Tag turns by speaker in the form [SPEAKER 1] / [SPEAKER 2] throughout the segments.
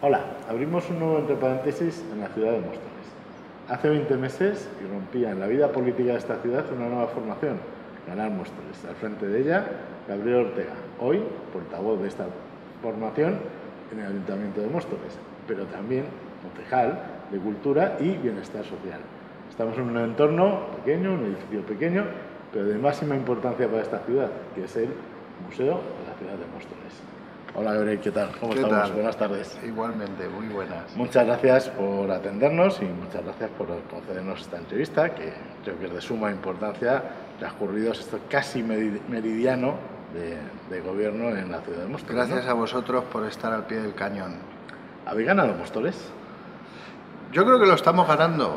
[SPEAKER 1] Hola, abrimos un nuevo entre paréntesis en la ciudad de Móstoles. Hace 20 meses irrumpía en la vida política de esta ciudad una nueva formación, Ganar Móstoles. Al frente de ella, Gabriel Ortega, hoy portavoz de esta formación en el Ayuntamiento de Móstoles, pero también concejal de Cultura y Bienestar Social. Estamos en un entorno pequeño, un edificio pequeño, pero de máxima importancia para esta ciudad, que es el Museo de la Ciudad de Móstoles. Hola Gabriel, ¿qué tal? ¿Cómo estamos? Buenas tardes.
[SPEAKER 2] Igualmente, muy buenas.
[SPEAKER 1] Muchas gracias por atendernos y muchas gracias por concedernos esta entrevista, que creo que es de suma importancia, transcurridos esto casi meridiano de gobierno en la ciudad de Móstoles.
[SPEAKER 2] Gracias a vosotros por estar al pie del cañón.
[SPEAKER 1] ¿Habéis ganado Móstoles?
[SPEAKER 2] Yo creo que lo estamos ganando,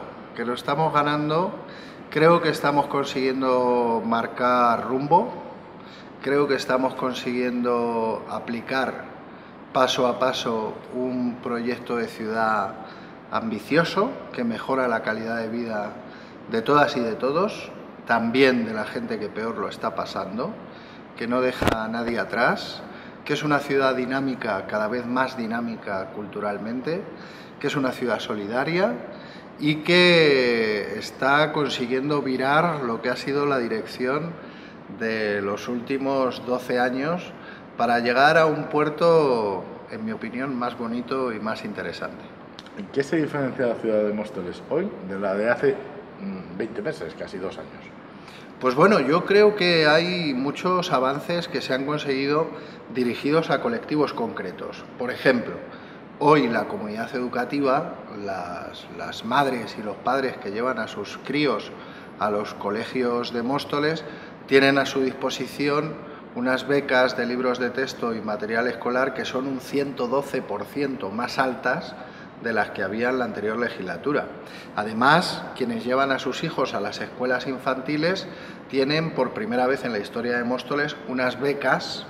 [SPEAKER 2] creo que estamos consiguiendo marcar rumbo. Creo que estamos consiguiendo aplicar paso a paso un proyecto de ciudad ambicioso que mejora la calidad de vida de todas y de todos, también de la gente que peor lo está pasando, que no deja a nadie atrás, que es una ciudad dinámica, cada vez más dinámica culturalmente, que es una ciudad solidaria y que está consiguiendo virar lo que ha sido la dirección de los últimos 12 años para llegar a un puerto, en mi opinión, más bonito y más interesante.
[SPEAKER 1] ¿En qué se diferencia la ciudad de Móstoles hoy de la de hace 20 meses, casi 2 años?
[SPEAKER 2] Pues bueno, yo creo que hay muchos avances que se han conseguido dirigidos a colectivos concretos. Por ejemplo, hoy la comunidad educativa, las madres y los padres que llevan a sus críos a los colegios de Móstoles, tienen a su disposición unas becas de libros de texto y material escolar que son un 112% más altas de las que había en la anterior legislatura. Además, quienes llevan a sus hijos a las escuelas infantiles tienen por primera vez en la historia de Móstoles unas becas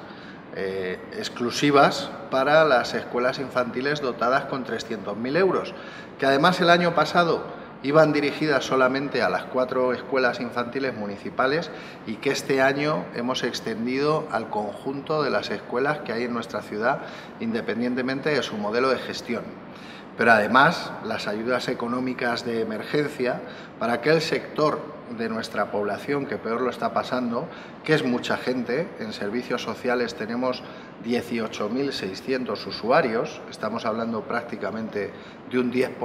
[SPEAKER 2] exclusivas para las escuelas infantiles dotadas con 300.000 euros, que además el año pasado iban dirigidas solamente a las 4 escuelas infantiles municipales y que este año hemos extendido al conjunto de las escuelas que hay en nuestra ciudad, independientemente de su modelo de gestión. Pero además, las ayudas económicas de emergencia para aquel sector de nuestra población que peor lo está pasando, que es mucha gente. En servicios sociales tenemos 18.600 usuarios, estamos hablando prácticamente de un 10%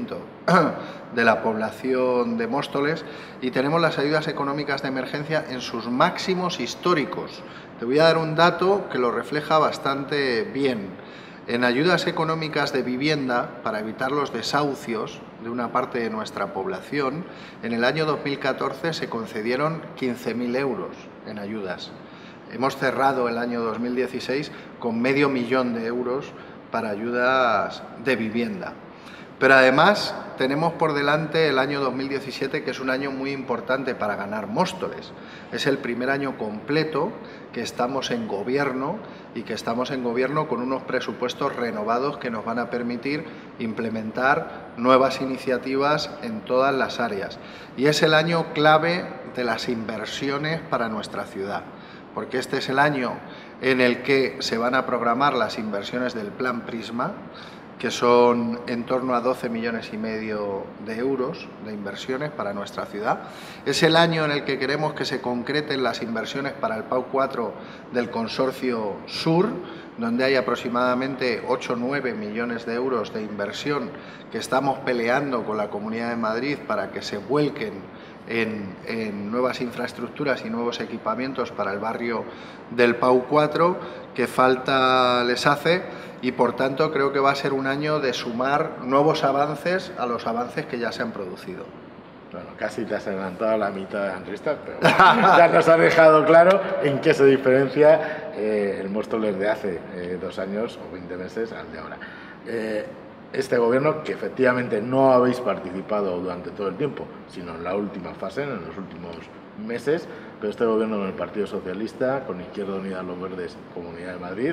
[SPEAKER 2] de la población de Móstoles, y tenemos las ayudas económicas de emergencia en sus máximos históricos. Te voy a dar un dato que lo refleja bastante bien. En ayudas económicas de vivienda, para evitar los desahucios de una parte de nuestra población, en el año 2014 se concedieron 15.000 euros en ayudas. Hemos cerrado el año 2016 con $500.000 de euros para ayudas de vivienda. Pero además tenemos por delante el año 2017, que es un año muy importante para Ganar Móstoles. Es el primer año completo que estamos en gobierno y que estamos en gobierno con unos presupuestos renovados que nos van a permitir implementar nuevas iniciativas en todas las áreas. Y es el año clave de las inversiones para nuestra ciudad, porque este es el año en el que se van a programar las inversiones del Plan Prisma, que son en torno a 12,5 millones de euros de inversiones para nuestra ciudad. Es el año en el que queremos que se concreten las inversiones para el PAU 4 del Consorcio Sur, donde hay aproximadamente 8 o 9 millones de euros de inversión que estamos peleando con la Comunidad de Madrid para que se vuelquen en nuevas infraestructuras y nuevos equipamientos para el barrio del PAU 4, que falta les hace. Y por tanto creo que va a ser un año de sumar nuevos avances a los avances que ya se han producido.
[SPEAKER 1] Bueno, casi te has adelantado a la mitad de la entrevista, pero ya nos ha dejado claro en qué se diferencia el Móstoles de hace 2 años o 20 meses al de ahora. Este gobierno, que efectivamente no habéis participado durante todo el tiempo, sino en la última fase, en los últimos meses, pero este gobierno con el Partido Socialista, con Izquierda Unida, Los Verdes, Comunidad de Madrid,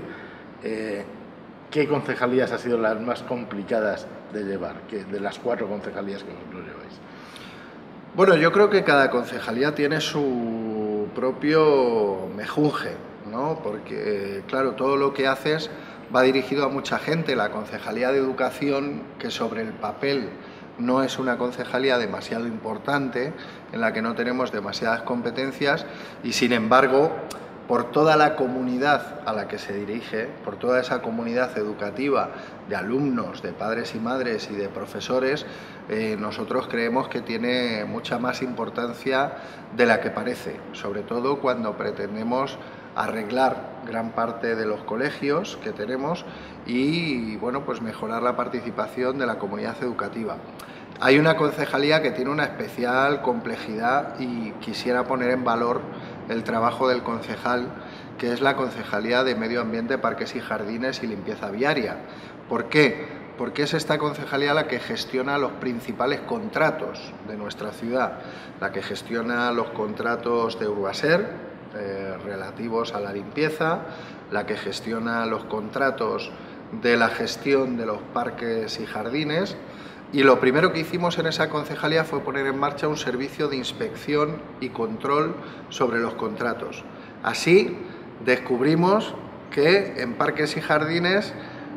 [SPEAKER 1] ¿qué concejalías han sido las más complicadas de llevar, de las 4 concejalías que vosotros lleváis?
[SPEAKER 2] Bueno, yo creo que cada concejalía tiene su propio mejunje, ¿no? Porque, claro, todo lo que haces va dirigido a mucha gente. La Concejalía de Educación, que sobre el papel no es una concejalía demasiado importante, en la que no tenemos demasiadas competencias y, sin embargo, por toda la comunidad a la que se dirige, por toda esa comunidad educativa de alumnos, de padres y madres y de profesores, nosotros creemos que tiene mucha más importancia de la que parece, sobre todo cuando pretendemos arreglar gran parte de los colegios que tenemos y, bueno, pues mejorar la participación de la comunidad educativa. Hay una concejalía que tiene una especial complejidad y quisiera poner en valor el trabajo del concejal, que es la Concejalía de Medio Ambiente, Parques y Jardines y Limpieza Viaria. ¿Por qué? Porque es esta concejalía la que gestiona los principales contratos de nuestra ciudad, la que gestiona los contratos de Urbaser relativos a la limpieza, la que gestiona los contratos de la gestión de los parques y jardines. Y lo primero que hicimos en esa concejalía fue poner en marcha un servicio de inspección y control sobre los contratos. Así descubrimos que en parques y jardines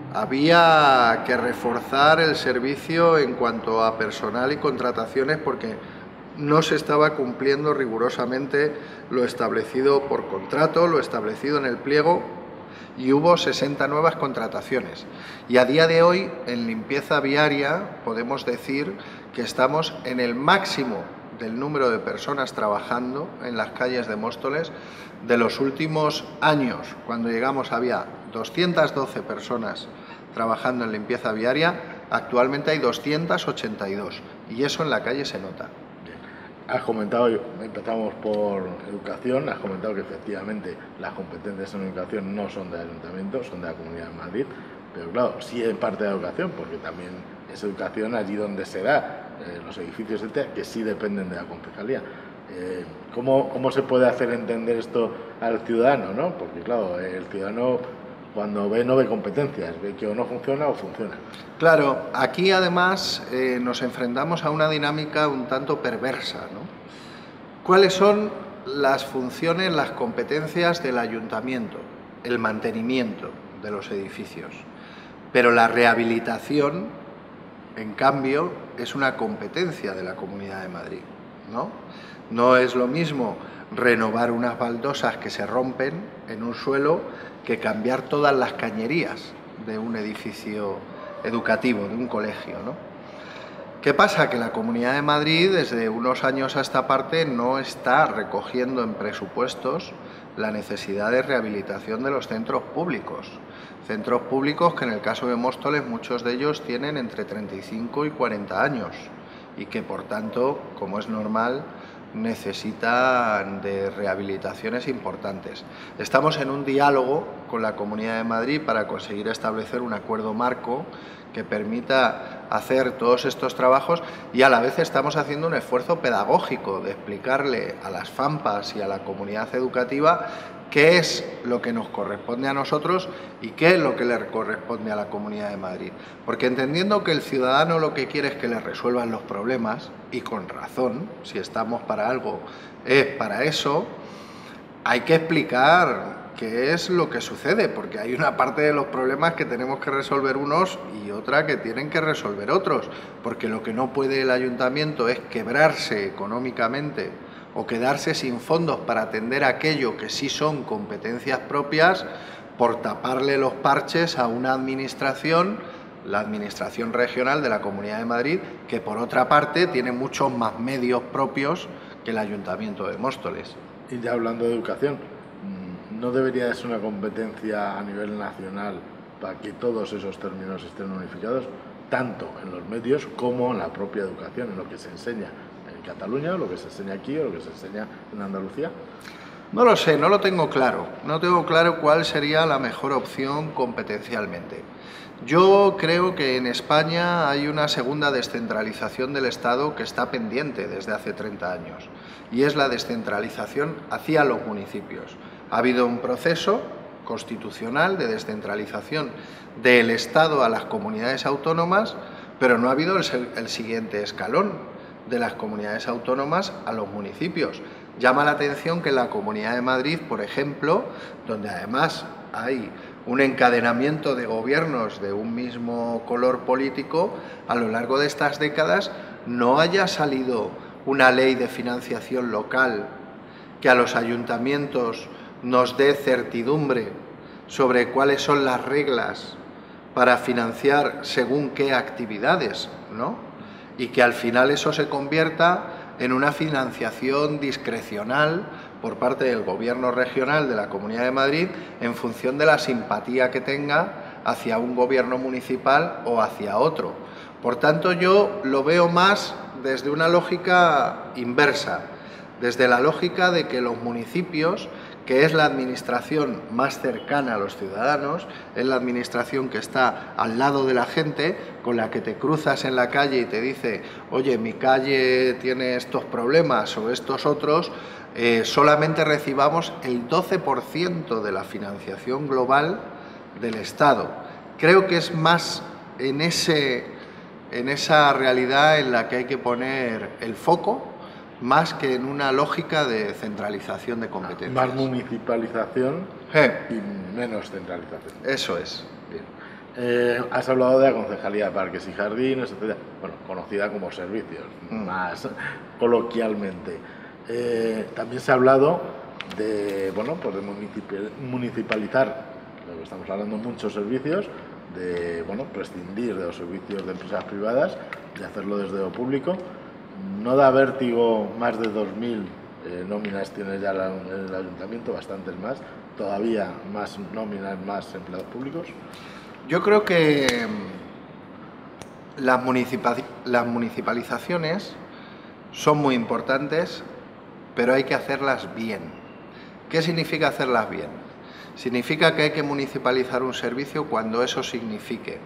[SPEAKER 2] había que reforzar el servicio en cuanto a personal y contrataciones porque no se estaba cumpliendo rigurosamente lo establecido por contrato, lo establecido en el pliego, y hubo 60 nuevas contrataciones. Y a día de hoy, en limpieza viaria, podemos decir que estamos en el máximo del número de personas trabajando en las calles de Móstoles de los últimos años. Cuando llegamos había 212 personas trabajando en limpieza viaria, actualmente hay 282, y eso en la calle se nota.
[SPEAKER 1] Has comentado, empezamos por educación, has comentado que efectivamente las competencias en educación no son del Ayuntamiento, son de la Comunidad de Madrid, pero claro, sí en parte de educación, porque también es educación allí donde se da, los edificios, etcétera, que sí dependen de la concejalía. ¿Cómo se puede hacer entender esto al ciudadano, ¿no? Porque claro, el ciudadano cuando ve no ve competencias, ve que o no funciona o funciona.
[SPEAKER 2] Claro, aquí además nos enfrentamos a una dinámica un tanto perversa, ¿no? ¿Cuáles son las funciones, las competencias del ayuntamiento? El mantenimiento de los edificios. Pero la rehabilitación, en cambio, es una competencia de la Comunidad de Madrid, ¿no? No es lo mismo renovar unas baldosas que se rompen en un suelo que cambiar todas las cañerías de un edificio educativo, de un colegio, ¿no? ¿Qué pasa? Que la Comunidad de Madrid desde unos años a esta parte no está recogiendo en presupuestos la necesidad de rehabilitación de los centros públicos. Centros públicos que en el caso de Móstoles muchos de ellos tienen entre 35 y 40 años y que por tanto, como es normal, necesitan de rehabilitaciones importantes. Estamos en un diálogo con la Comunidad de Madrid para conseguir establecer un acuerdo marco que permita hacer todos estos trabajos y a la vez estamos haciendo un esfuerzo pedagógico de explicarle a las FAMPAs y a la comunidad educativa qué es lo que nos corresponde a nosotros y qué es lo que le corresponde a la Comunidad de Madrid. Porque entendiendo que el ciudadano lo que quiere es que le resuelvan los problemas, y con razón, si estamos para algo es para eso, hay que explicar qué es lo que sucede, porque hay una parte de los problemas que tenemos que resolver unos y otra que tienen que resolver otros, porque lo que no puede el ayuntamiento es quebrarse económicamente o quedarse sin fondos para atender aquello que sí son competencias propias por taparle los parches a una administración, la Administración Regional de la Comunidad de Madrid, que por otra parte tiene muchos más medios propios que el Ayuntamiento de Móstoles.
[SPEAKER 1] Y ya hablando de educación, ¿no debería ser una competencia a nivel nacional para que todos esos términos estén unificados, tanto en los medios como en la propia educación, en lo que se enseña en Cataluña, lo que se enseña aquí o lo que se enseña en Andalucía?
[SPEAKER 2] No lo sé, no lo tengo claro. No tengo claro cuál sería la mejor opción competencialmente. Yo creo que en España hay una segunda descentralización del Estado que está pendiente desde hace 30 años, y es la descentralización hacia los municipios. Ha habido un proceso constitucional de descentralización del Estado a las comunidades autónomas, pero no ha habido el siguiente escalón, de las comunidades autónomas a los municipios. Llama la atención que en la Comunidad de Madrid, por ejemplo, donde además hay un encadenamiento de gobiernos de un mismo color político, a lo largo de estas décadas no haya salido una ley de financiación local que a los ayuntamientos nos dé certidumbre sobre cuáles son las reglas para financiar según qué actividades, ¿no? Y que al final eso se convierta en una financiación discrecional por parte del Gobierno regional de la Comunidad de Madrid en función de la simpatía que tenga hacia un gobierno municipal o hacia otro. Por tanto, yo lo veo más desde una lógica inversa, desde la lógica de que los municipios, que es la administración más cercana a los ciudadanos, es la administración que está al lado de la gente, con la que te cruzas en la calle y te dice, oye, mi calle tiene estos problemas o estos otros, solamente recibamos el 12% de la financiación global del Estado. Creo que es más en esa realidad en la que hay que poner el foco, más que en una lógica de centralización de competencias.
[SPEAKER 1] Más municipalización y menos centralización.
[SPEAKER 2] Eso es.
[SPEAKER 1] Bien. Has hablado de la Concejalía de Parques y Jardines, etcétera. Bueno, conocida como servicios, más coloquialmente. También se ha hablado de, bueno, pues de municipalizar, lo que estamos hablando, muchos servicios, de, bueno, prescindir de los servicios de empresas privadas y hacerlo desde lo público. No da vértigo, más de 2.000 nóminas tiene ya el ayuntamiento, bastantes más, todavía más nóminas, más empleados públicos.
[SPEAKER 2] Yo creo que las municipalizaciones son muy importantes, pero hay que hacerlas bien. ¿Qué significa hacerlas bien? Significa que hay que municipalizar un servicio cuando eso signifique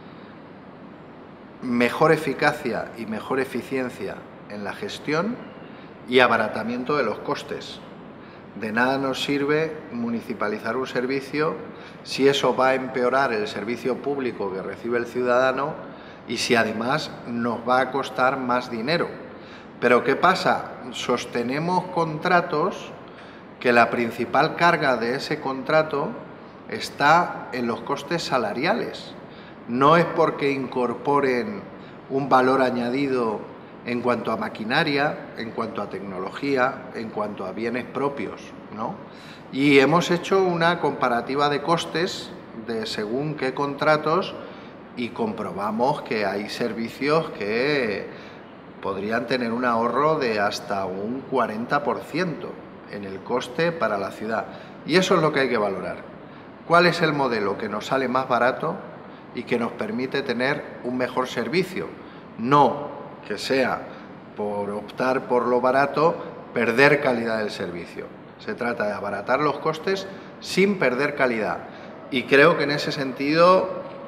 [SPEAKER 2] mejor eficacia y mejor eficiencia en la gestión y abaratamiento de los costes. De nada nos sirve municipalizar un servicio si eso va a empeorar el servicio público que recibe el ciudadano y si además nos va a costar más dinero. Pero ¿qué pasa? Sostenemos contratos que la principal carga de ese contrato está en los costes salariales. No es porque incorporen un valor añadido en cuanto a maquinaria, en cuanto a tecnología, en cuanto a bienes propios, ¿no? Y hemos hecho una comparativa de costes de según qué contratos y comprobamos que hay servicios que podrían tener un ahorro de hasta un 40% en el coste para la ciudad. Y eso es lo que hay que valorar. ¿Cuál es el modelo que nos sale más barato y que nos permite tener un mejor servicio? No que sea, por optar por lo barato, perder calidad del servicio. Se trata de abaratar los costes sin perder calidad. Y creo que en ese sentido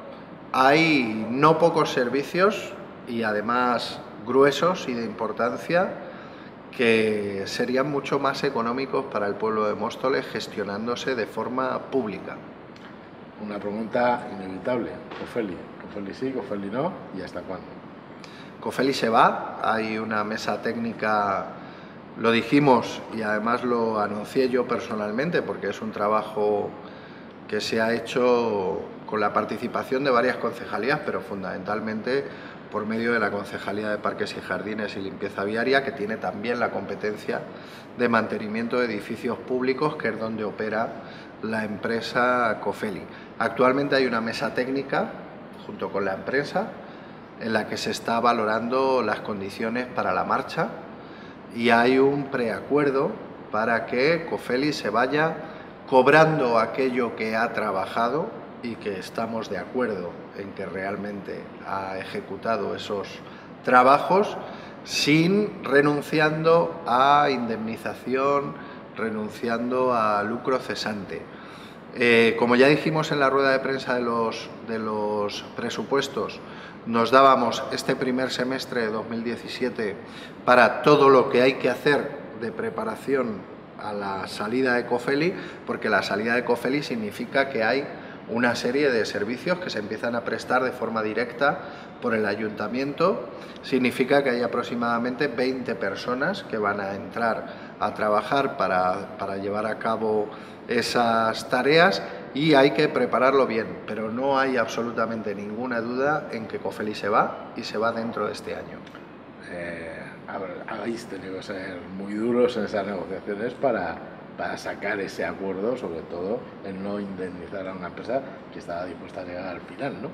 [SPEAKER 2] hay no pocos servicios, y además gruesos y de importancia, que serían mucho más económicos para el pueblo de Móstoles gestionándose de forma pública.
[SPEAKER 1] Una pregunta inevitable. Cofeli sí, Cofeli no, ¿y hasta cuándo?
[SPEAKER 2] Cofeli se va, hay una mesa técnica, lo dijimos y además lo anuncié yo personalmente porque es un trabajo que se ha hecho con la participación de varias concejalías, pero fundamentalmente por medio de la Concejalía de Parques y Jardines y Limpieza Viaria, que tiene también la competencia de mantenimiento de edificios públicos, que es donde opera la empresa Cofeli. Actualmente hay una mesa técnica, junto con la empresa, en la que se está valorando las condiciones para la marcha y hay un preacuerdo para que Cofeli se vaya cobrando aquello que ha trabajado y que estamos de acuerdo en que realmente ha ejecutado esos trabajos sin renunciando a indemnización, renunciando a lucro cesante. Como ya dijimos en la rueda de prensa de los presupuestos, nos dábamos este primer semestre de 2017 para todo lo que hay que hacer de preparación a la salida de Cofeli, porque la salida de Cofeli significa que hay una serie de servicios que se empiezan a prestar de forma directa por el ayuntamiento. Significa que hay aproximadamente 20 personas que van a entrar a trabajar para llevar a cabo esas tareas y hay que prepararlo bien, pero no hay absolutamente ninguna duda en que Cofeli se va y se va dentro de este año.
[SPEAKER 1] Habéis tenido que ser muy duros en esas negociaciones para sacar ese acuerdo, sobre todo en no indemnizar a una empresa que estaba dispuesta a llegar al final, ¿no?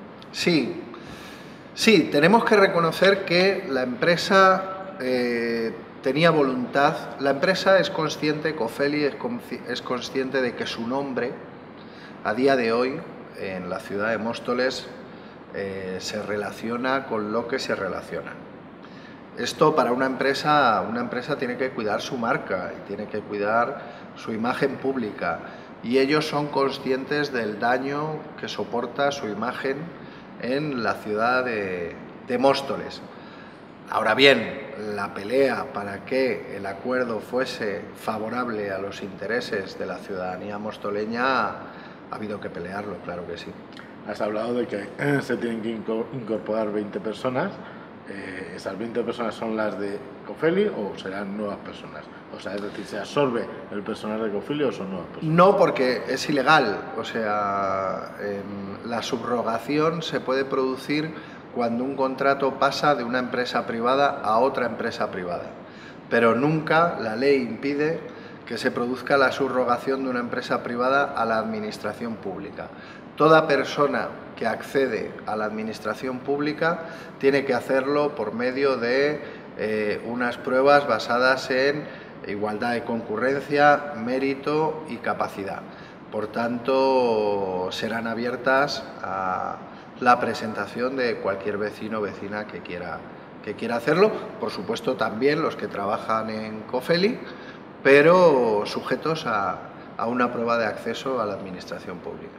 [SPEAKER 2] Sí, tenemos que reconocer que la empresa tenía voluntad. La empresa es consciente, Cofeli es consciente de que su nombre, a día de hoy, en la ciudad de Móstoles, se relaciona con lo que se relaciona. Esto para una empresa tiene que cuidar su marca y tiene que cuidar su imagen pública, y ellos son conscientes del daño que soporta su imagen en la ciudad de Móstoles. Ahora bien, la pelea para que el acuerdo fuese favorable a los intereses de la ciudadanía mostoleña ha habido que pelearlo, claro que sí.
[SPEAKER 1] Has hablado de que se tienen que incorporar 20 personas. ¿Esas 20 personas son las de Cofeli o serán nuevas personas? O sea, es decir, ¿se absorbe el personal de Cofeli o son nuevas personas?
[SPEAKER 2] No, porque es ilegal. O sea, la subrogación se puede producir cuando un contrato pasa de una empresa privada a otra empresa privada. Pero nunca la ley impide que se produzca la subrogación de una empresa privada a la administración pública. Toda persona que accede a la administración pública tiene que hacerlo por medio de unas pruebas basadas en igualdad de concurrencia, mérito y capacidad. Por tanto, serán abiertas a la presentación de cualquier vecino o vecina que quiera hacerlo. Por supuesto, también los que trabajan en Cofeli, pero sujetos a una prueba de acceso a la administración pública.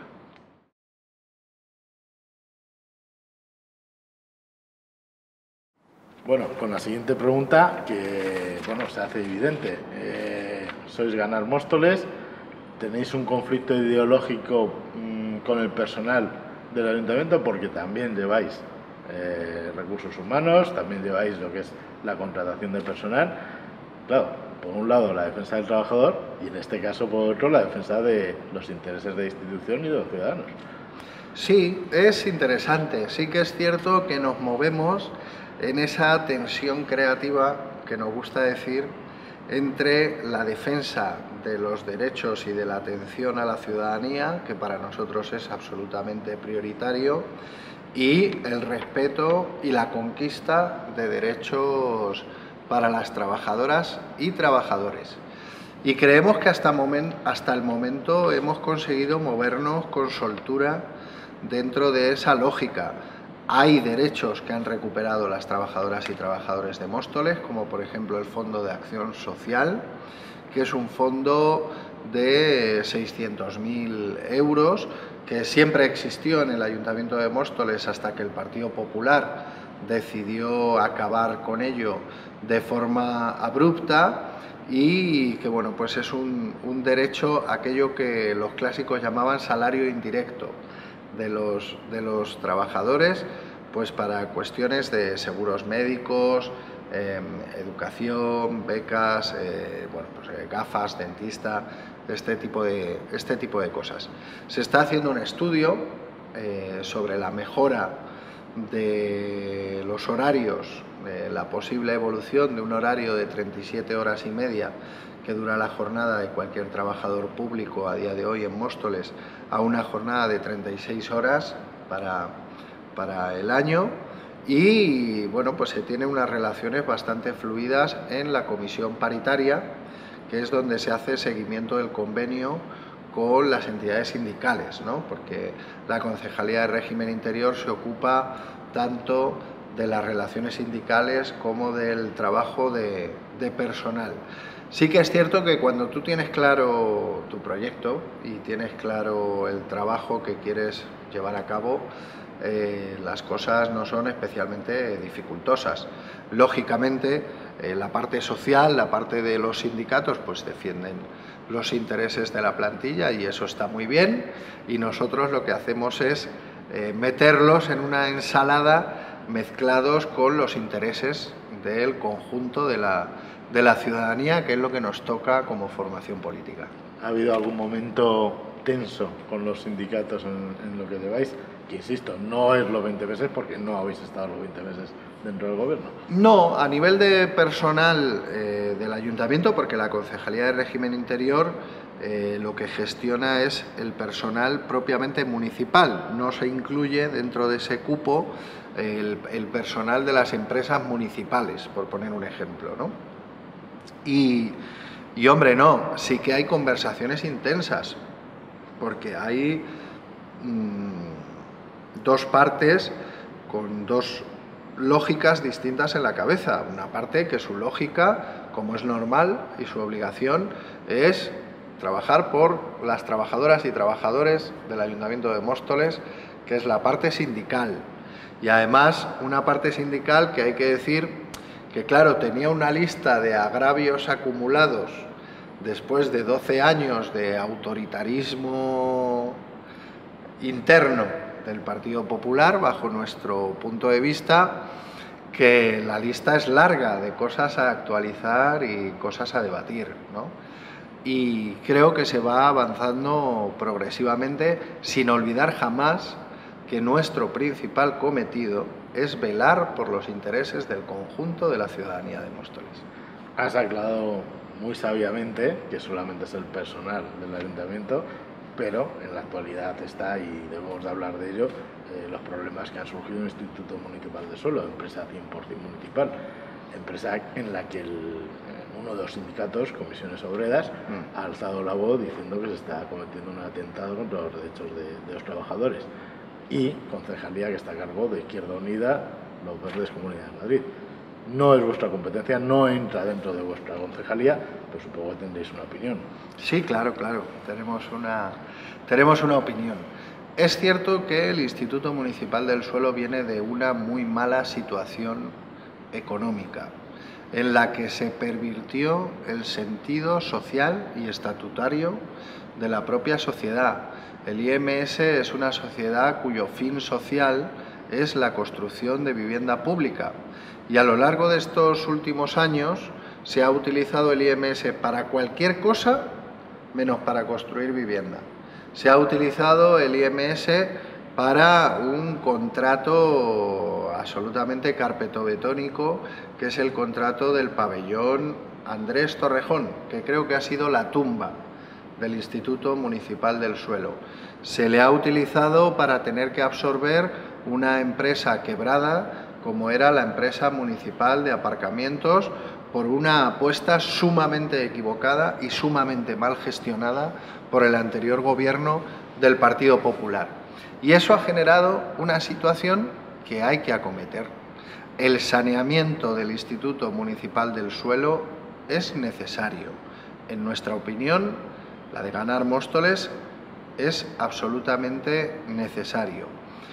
[SPEAKER 1] Bueno, con la siguiente pregunta, que bueno, se hace evidente. Sois Ganar Móstoles, tenéis un conflicto ideológico con el personal del ayuntamiento porque también lleváis recursos humanos, también lleváis lo que es la contratación de personal. Claro, por un lado la defensa del trabajador y en este caso por otro la defensa de los intereses de la institución y de los ciudadanos.
[SPEAKER 2] Sí, es interesante. Sí que es cierto que nos movemos en esa tensión creativa que nos gusta decir entre la defensa de los derechos y de la atención a la ciudadanía, que para nosotros es absolutamente prioritario, y el respeto y la conquista de derechos para las trabajadoras y trabajadores. Y creemos que hasta el momento hemos conseguido movernos con soltura dentro de esa lógica. Hay derechos que han recuperado las trabajadoras y trabajadores de Móstoles, como por ejemplo el Fondo de Acción Social, que es un fondo de 600.000 euros, que siempre existió en el Ayuntamiento de Móstoles hasta que el Partido Popular decidió acabar con ello de forma abrupta, y que bueno, pues es un derecho, aquello que los clásicos llamaban salario indirecto de los trabajadores, pues para cuestiones de seguros médicos, educación, becas, bueno, pues, gafas, dentista, este tipo de cosas. Se está haciendo un estudio sobre la mejora de los horarios, la posible evolución de un horario de 37 horas y media que dura la jornada de cualquier trabajador público a día de hoy en Móstoles a una jornada de 36 horas para el año, y bueno, pues se tienen unas relaciones bastante fluidas en la comisión paritaria, que es donde se hace seguimiento del convenio con las entidades sindicales, ¿no? Porque la Concejalía de Régimen Interior se ocupa tanto de las relaciones sindicales como del trabajo de personal. Sí que es cierto que cuando tú tienes claro tu proyecto y tienes claro el trabajo que quieres llevar a cabo, las cosas no son especialmente dificultosas. Lógicamente, la parte social, la parte de los sindicatos, pues defienden los intereses de la plantilla y eso está muy bien, y nosotros lo que hacemos es meterlos en una ensalada mezclados con los intereses del conjunto de la ciudadanía, que es lo que nos toca como formación política.
[SPEAKER 1] ¿Ha habido algún momento tenso con los sindicatos en lo que lleváis, que insisto, no es los 20 meses porque no habéis estado los 20 meses dentro del gobierno.
[SPEAKER 2] No, a nivel de personal del ayuntamiento, porque la Concejalía de Régimen Interior lo que gestiona es el personal propiamente municipal, no se incluye dentro de ese cupo el personal de las empresas municipales, por poner un ejemplo, ¿no? Y hombre, no, sí que hay conversaciones intensas, porque hay dos partes con dos lógicas distintas en la cabeza. Una parte que su lógica, como es normal, y su obligación es trabajar por las trabajadoras y trabajadores del Ayuntamiento de Móstoles, que es la parte sindical. Y además una parte sindical que hay que decir que, claro, tenía una lista de agravios acumulados después de 12 años de autoritarismo interno del Partido Popular, bajo nuestro punto de vista, que la lista es larga de cosas a actualizar y cosas a debatir, ¿no? Y creo que se va avanzando progresivamente, sin olvidar jamás que nuestro principal cometido es velar por los intereses del conjunto de la ciudadanía de Móstoles.
[SPEAKER 1] Has aclarado muy sabiamente que solamente es el personal del ayuntamiento, pero en la actualidad está, y debemos de hablar de ello, los problemas que han surgido en el Instituto Municipal de Suelo, empresa 100% municipal, empresa en la que uno de los sindicatos, Comisiones Obreras, ha alzado la voz diciendo que se está cometiendo un atentado contra los derechos de los trabajadores, y Concejalía que está a cargo de Izquierda Unida, los Verdes, Comunidad de Madrid. No es vuestra competencia, no entra dentro de vuestra concejalía, pero supongo que tendréis una opinión.
[SPEAKER 2] Sí, claro, tenemos una opinión. Es cierto que el Instituto Municipal del Suelo viene de una muy mala situación económica, en la que se pervirtió el sentido social y estatutario de la propia sociedad. El IMS es una sociedad cuyo fin social es la construcción de vivienda pública, y a lo largo de estos últimos años se ha utilizado el IMS para cualquier cosa menos para construir vivienda. Se ha utilizado el IMS para un contrato absolutamente carpetobetónico, que es el contrato del pabellón Andrés Torrejón, que creo que ha sido la tumba del Instituto Municipal del Suelo. Se le ha utilizado para tener que absorber una empresa quebrada, como era la empresa municipal de aparcamientos, por una apuesta sumamente equivocada y sumamente mal gestionada por el anterior gobierno del Partido Popular. Y eso ha generado una situación que hay que acometer. El saneamiento del Instituto Municipal del Suelo es necesario. En nuestra opinión, la de Ganar Móstoles, es absolutamente necesario.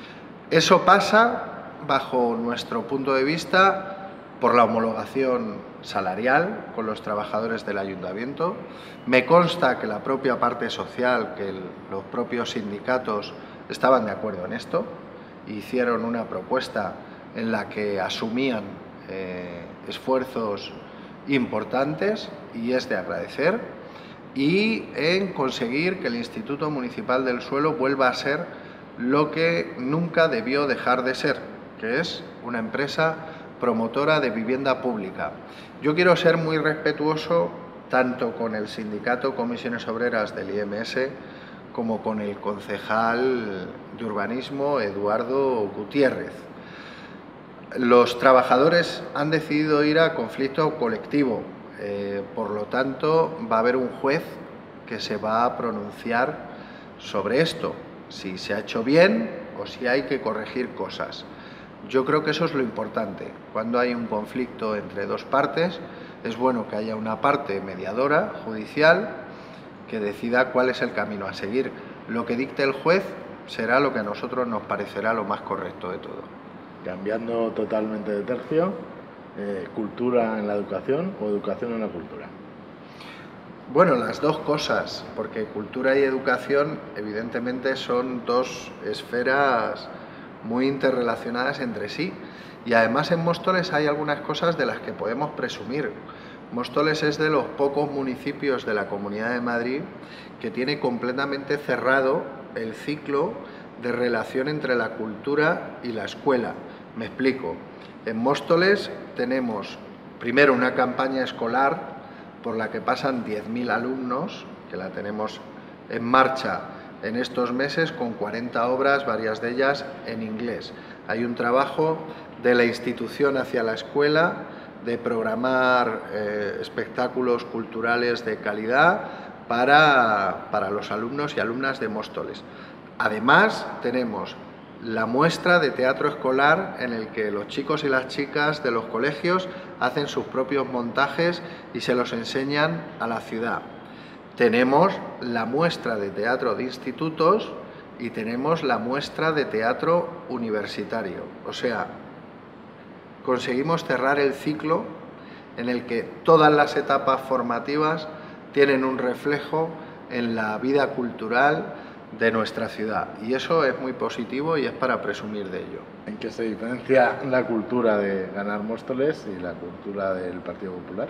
[SPEAKER 2] Eso pasa, bajo nuestro punto de vista, por la homologación salarial con los trabajadores del ayuntamiento. Me consta que la propia parte social, que los propios sindicatos estaban de acuerdo en esto, hicieron una propuesta en la que asumían esfuerzos importantes, y es de agradecer, y en conseguir que el Instituto Municipal del Suelo vuelva a ser lo que nunca debió dejar de ser, que es una empresa promotora de vivienda pública. Yo quiero ser muy respetuoso tanto con el sindicato Comisiones Obreras del IMS como con el concejal de urbanismo Eduardo Gutiérrez. Los trabajadores han decidido ir a conflicto colectivo, por lo tanto va a haber un juez que se va a pronunciar sobre esto, si se ha hecho bien o si hay que corregir cosas. Yo creo que eso es lo importante. Cuando hay un conflicto entre dos partes, es bueno que haya una parte mediadora, judicial, que decida cuál es el camino a seguir. Lo que dicte el juez será lo que a nosotros nos parecerá lo más correcto de todo.
[SPEAKER 1] Cambiando totalmente de tercio, ¿cultura en la educación o educación en la cultura?
[SPEAKER 2] Bueno, las dos cosas, porque cultura y educación evidentemente son dos esferas muy interrelacionadas entre sí, y además en Móstoles hay algunas cosas de las que podemos presumir. Móstoles es de los pocos municipios de la Comunidad de Madrid que tiene completamente cerrado el ciclo de relación entre la cultura y la escuela. Me explico. En Móstoles tenemos primero una campaña escolar por la que pasan 10.000 alumnos, que la tenemos en marcha en estos meses con 40 obras, varias de ellas en inglés. Hay un trabajo de la institución hacia la escuela de programar espectáculos culturales de calidad para los alumnos y alumnas de Móstoles. Además, tenemos la muestra de teatro escolar en el que los chicos y las chicas de los colegios hacen sus propios montajes y se los enseñan a la ciudad. Tenemos la muestra de teatro de institutos y tenemos la muestra de teatro universitario. O sea, conseguimos cerrar el ciclo en el que todas las etapas formativas tienen un reflejo en la vida cultural de nuestra ciudad, y eso es muy positivo y es para presumir de ello.
[SPEAKER 1] ¿En qué se diferencia la cultura de Ganar Móstoles y la cultura del Partido Popular?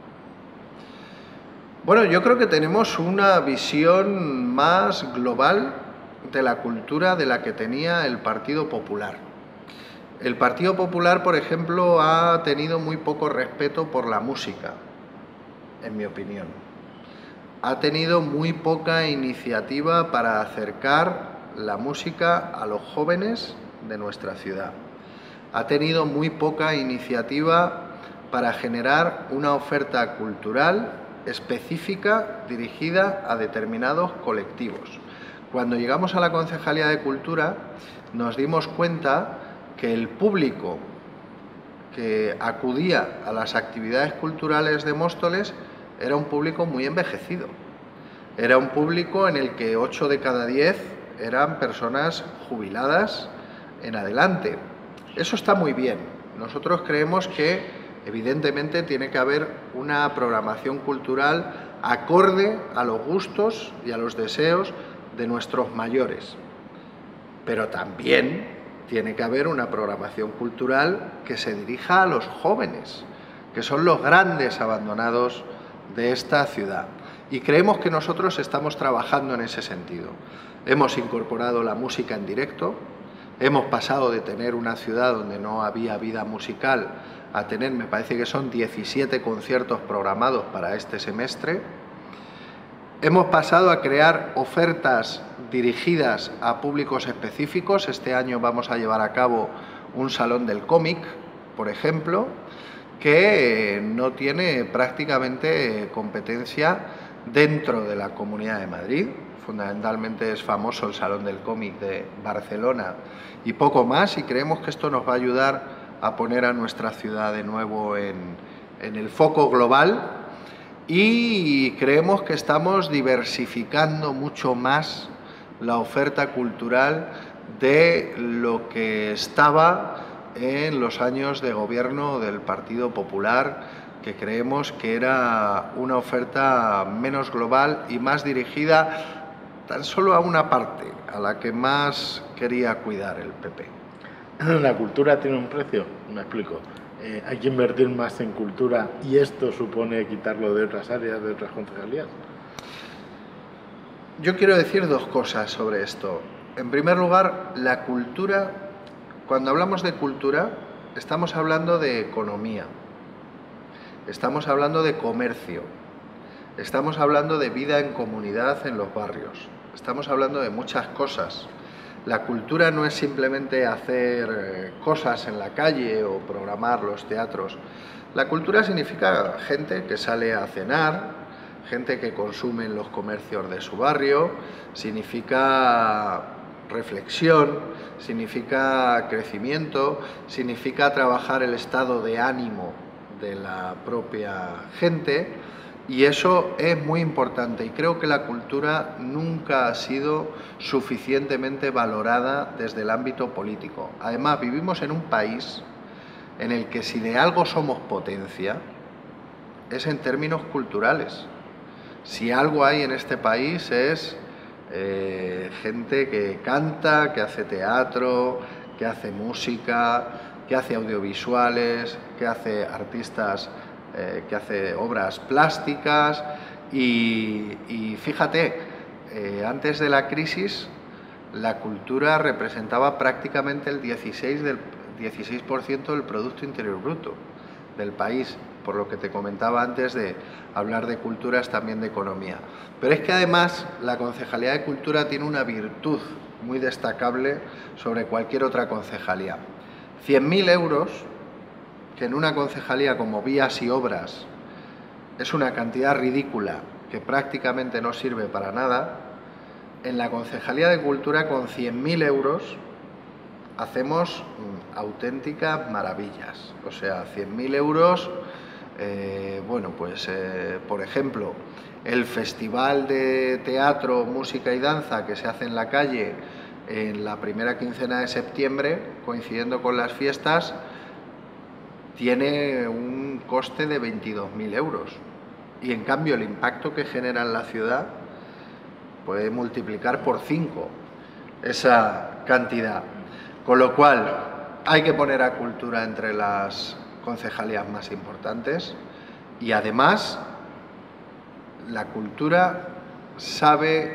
[SPEAKER 2] Bueno, yo creo que tenemos una visión más global de la cultura de la que tenía el Partido Popular. El Partido Popular, por ejemplo, ha tenido muy poco respeto por la música, en mi opinión. Ha tenido muy poca iniciativa para acercar la música a los jóvenes de nuestra ciudad. Ha tenido muy poca iniciativa para generar una oferta cultural específica dirigida a determinados colectivos. Cuando llegamos a la Concejalía de Cultura nos dimos cuenta que el público que acudía a las actividades culturales de Móstoles era un público muy envejecido. Era un público en el que 8 de cada 10 eran personas jubiladas en adelante. Eso está muy bien. Nosotros creemos que evidentemente tiene que haber una programación cultural acorde a los gustos y a los deseos de nuestros mayores. Pero también tiene que haber una programación cultural que se dirija a los jóvenes, que son los grandes abandonados de esta ciudad. Y creemos que nosotros estamos trabajando en ese sentido. Hemos incorporado la música en directo, hemos pasado de tener una ciudad donde no había vida musical a tener, me parece que son 17 conciertos programados para este semestre. Hemos pasado a crear ofertas dirigidas a públicos específicos. Este año vamos a llevar a cabo un salón del cómic, por ejemplo, que no tiene prácticamente competencia dentro de la Comunidad de Madrid. Fundamentalmente es famoso el Salón del Cómic de Barcelona y poco más, y creemos que esto nos va a ayudar a poner a nuestra ciudad de nuevo en el foco global, y creemos que estamos diversificando mucho más la oferta cultural de lo que estaba en los años de gobierno del Partido Popular, que creemos que era una oferta menos global y más dirigida tan solo a una parte, a la que más quería cuidar el PP.
[SPEAKER 1] La cultura tiene un precio, me explico. Hay que invertir más en cultura y esto supone quitarlo de otras áreas, de otras concejalías.
[SPEAKER 2] Yo quiero decir dos cosas sobre esto. En primer lugar, la cultura, cuando hablamos de cultura, estamos hablando de economía, estamos hablando de comercio, estamos hablando de vida en comunidad en los barrios, estamos hablando de muchas cosas. La cultura no es simplemente hacer cosas en la calle o programar los teatros. La cultura significa gente que sale a cenar, gente que consume en los comercios de su barrio, significa reflexión, significa crecimiento, significa trabajar el estado de ánimo de la propia gente, y eso es muy importante, y creo que la cultura nunca ha sido suficientemente valorada desde el ámbito político. Además, vivimos en un país en el que si de algo somos potencia, es en términos culturales. Si algo hay en este país es gente que canta, que hace teatro, que hace música, que hace audiovisuales, que hace artistas que hace obras plásticas y fíjate, antes de la crisis la cultura representaba prácticamente el 16% del Producto Interior Bruto del país, por lo que te comentaba antes de hablar de culturas, también de economía. Pero es que además la Concejalía de Cultura tiene una virtud muy destacable sobre cualquier otra concejalía. 100.000 euros, que en una concejalía como Vías y Obras es una cantidad ridícula que prácticamente no sirve para nada, en la Concejalía de Cultura con 100.000 euros hacemos auténticas maravillas. O sea, 100.000 euros, bueno, pues por ejemplo, el Festival de Teatro, Música y Danza que se hace en la calle en la primera quincena de septiembre, coincidiendo con las fiestas, tiene un coste de 22.000 euros. Y en cambio el impacto que genera en la ciudad puede multiplicar por 5 esa cantidad. Con lo cual hay que poner a cultura entre las concejalías más importantes y además la cultura sabe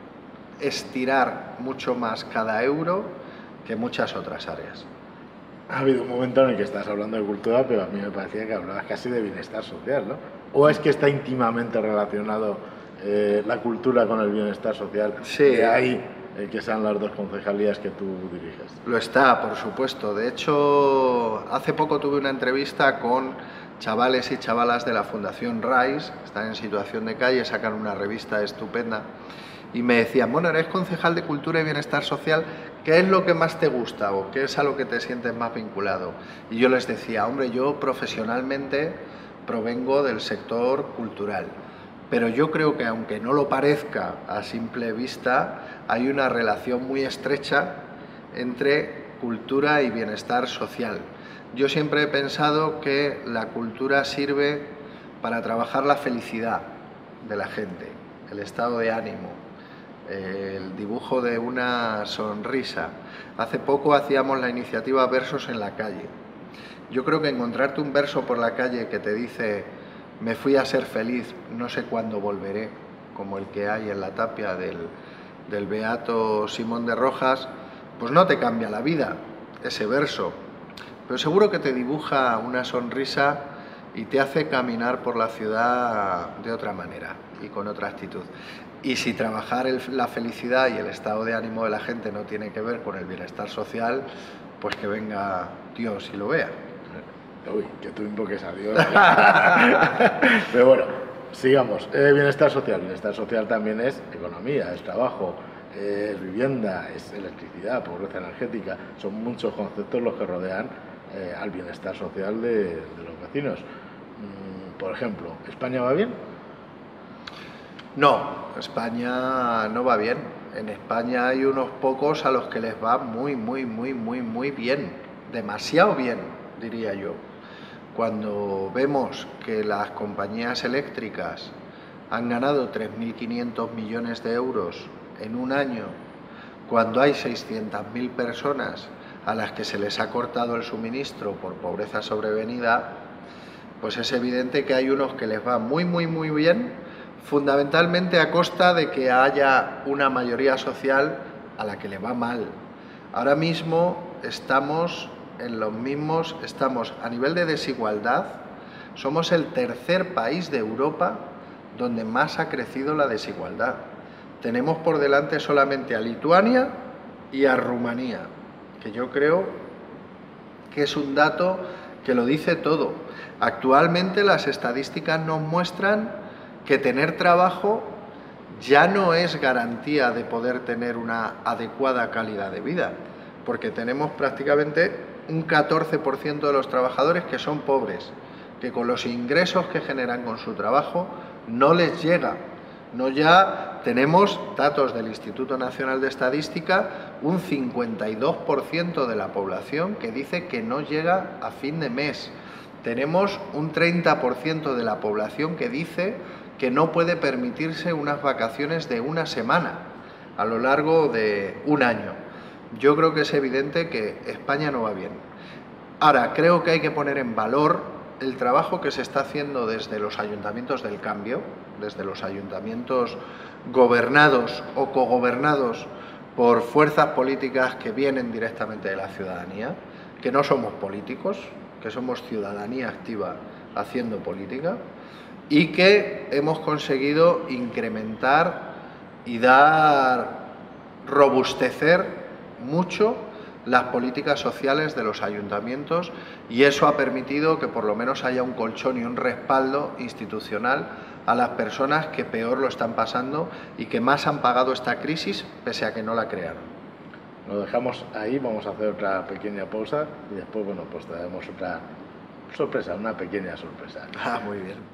[SPEAKER 2] estirar mucho más cada euro que muchas otras áreas.
[SPEAKER 1] Ha habido un momento en el que estás hablando de cultura, pero a mí me parecía que hablabas casi de bienestar social, ¿no? ¿O es que está íntimamente relacionado la cultura con el bienestar social?
[SPEAKER 2] Sí.
[SPEAKER 1] De ahí que sean las dos concejalías que tú diriges.
[SPEAKER 2] Lo está, por supuesto. De hecho, hace poco tuve una entrevista con chavales y chavalas de la Fundación RISE, que están en situación de calle, sacan una revista estupenda, y me decían, bueno, eres concejal de Cultura y Bienestar Social, ¿qué es lo que más te gusta o qué es a lo que te sientes más vinculado? Y yo les decía, hombre, yo profesionalmente provengo del sector cultural, pero yo creo que aunque no lo parezca a simple vista, hay una relación muy estrecha entre cultura y bienestar social. Yo siempre he pensado que la cultura sirve para trabajar la felicidad de la gente, el estado de ánimo, el dibujo de una sonrisa. Hace poco hacíamos la iniciativa Versos en la Calle. Yo creo que encontrarte un verso por la calle que te dice me fui a ser feliz, no sé cuándo volveré, como el que hay en la tapia del beato Simón de Rojas, pues no te cambia la vida ese verso, pero seguro que te dibuja una sonrisa y te hace caminar por la ciudad de otra manera y con otra actitud. Y si trabajar la felicidad y el estado de ánimo de la gente no tiene que ver con el bienestar social, pues que venga Dios y lo vea.
[SPEAKER 1] Uy, que tú invoques a Dios. Pero bueno, sigamos. Bienestar social también es economía, es trabajo, es vivienda, es electricidad, pobreza energética. Son muchos conceptos los que rodean al bienestar social de los vecinos. Por ejemplo, ¿España va bien?
[SPEAKER 2] No, España no va bien. En España hay unos pocos a los que les va muy bien. Demasiado bien, diría yo. Cuando vemos que las compañías eléctricas han ganado 3.500 millones de euros en un año, cuando hay 600.000 personas a las que se les ha cortado el suministro por pobreza sobrevenida, pues es evidente que hay unos que les va muy bien, fundamentalmente a costa de que haya una mayoría social a la que le va mal. Ahora mismo estamos en los mismos, estamos a nivel de desigualdad, somos el tercer país de Europa donde más ha crecido la desigualdad. Tenemos por delante solamente a Lituania y a Rumanía, que yo creo que es un dato que lo dice todo. Actualmente las estadísticas nos muestran que tener trabajo ya no es garantía de poder tener una adecuada calidad de vida, porque tenemos prácticamente un 14% de los trabajadores que son pobres, que con los ingresos que generan con su trabajo no les llega. No, ya tenemos datos del Instituto Nacional de Estadística, un 52% de la población que dice que no llega a fin de mes. Tenemos un 30% de la población que dice que no puede permitirse unas vacaciones de una semana a lo largo de un año. Yo creo que es evidente que España no va bien. Ahora, creo que hay que poner en valor el trabajo que se está haciendo desde los ayuntamientos del cambio, desde los ayuntamientos gobernados o cogobernados por fuerzas políticas que vienen directamente de la ciudadanía, que no somos políticos, que somos ciudadanía activa haciendo política, y que hemos conseguido incrementar y robustecer mucho las políticas sociales de los ayuntamientos, y eso ha permitido que por lo menos haya un colchón y un respaldo institucional a las personas que peor lo están pasando y que más han pagado esta crisis pese a que no la crearon.
[SPEAKER 1] Lo dejamos ahí, vamos a hacer otra pequeña pausa y después, bueno, pues traemos otra sorpresa, una pequeña sorpresa.
[SPEAKER 2] Ah, muy bien.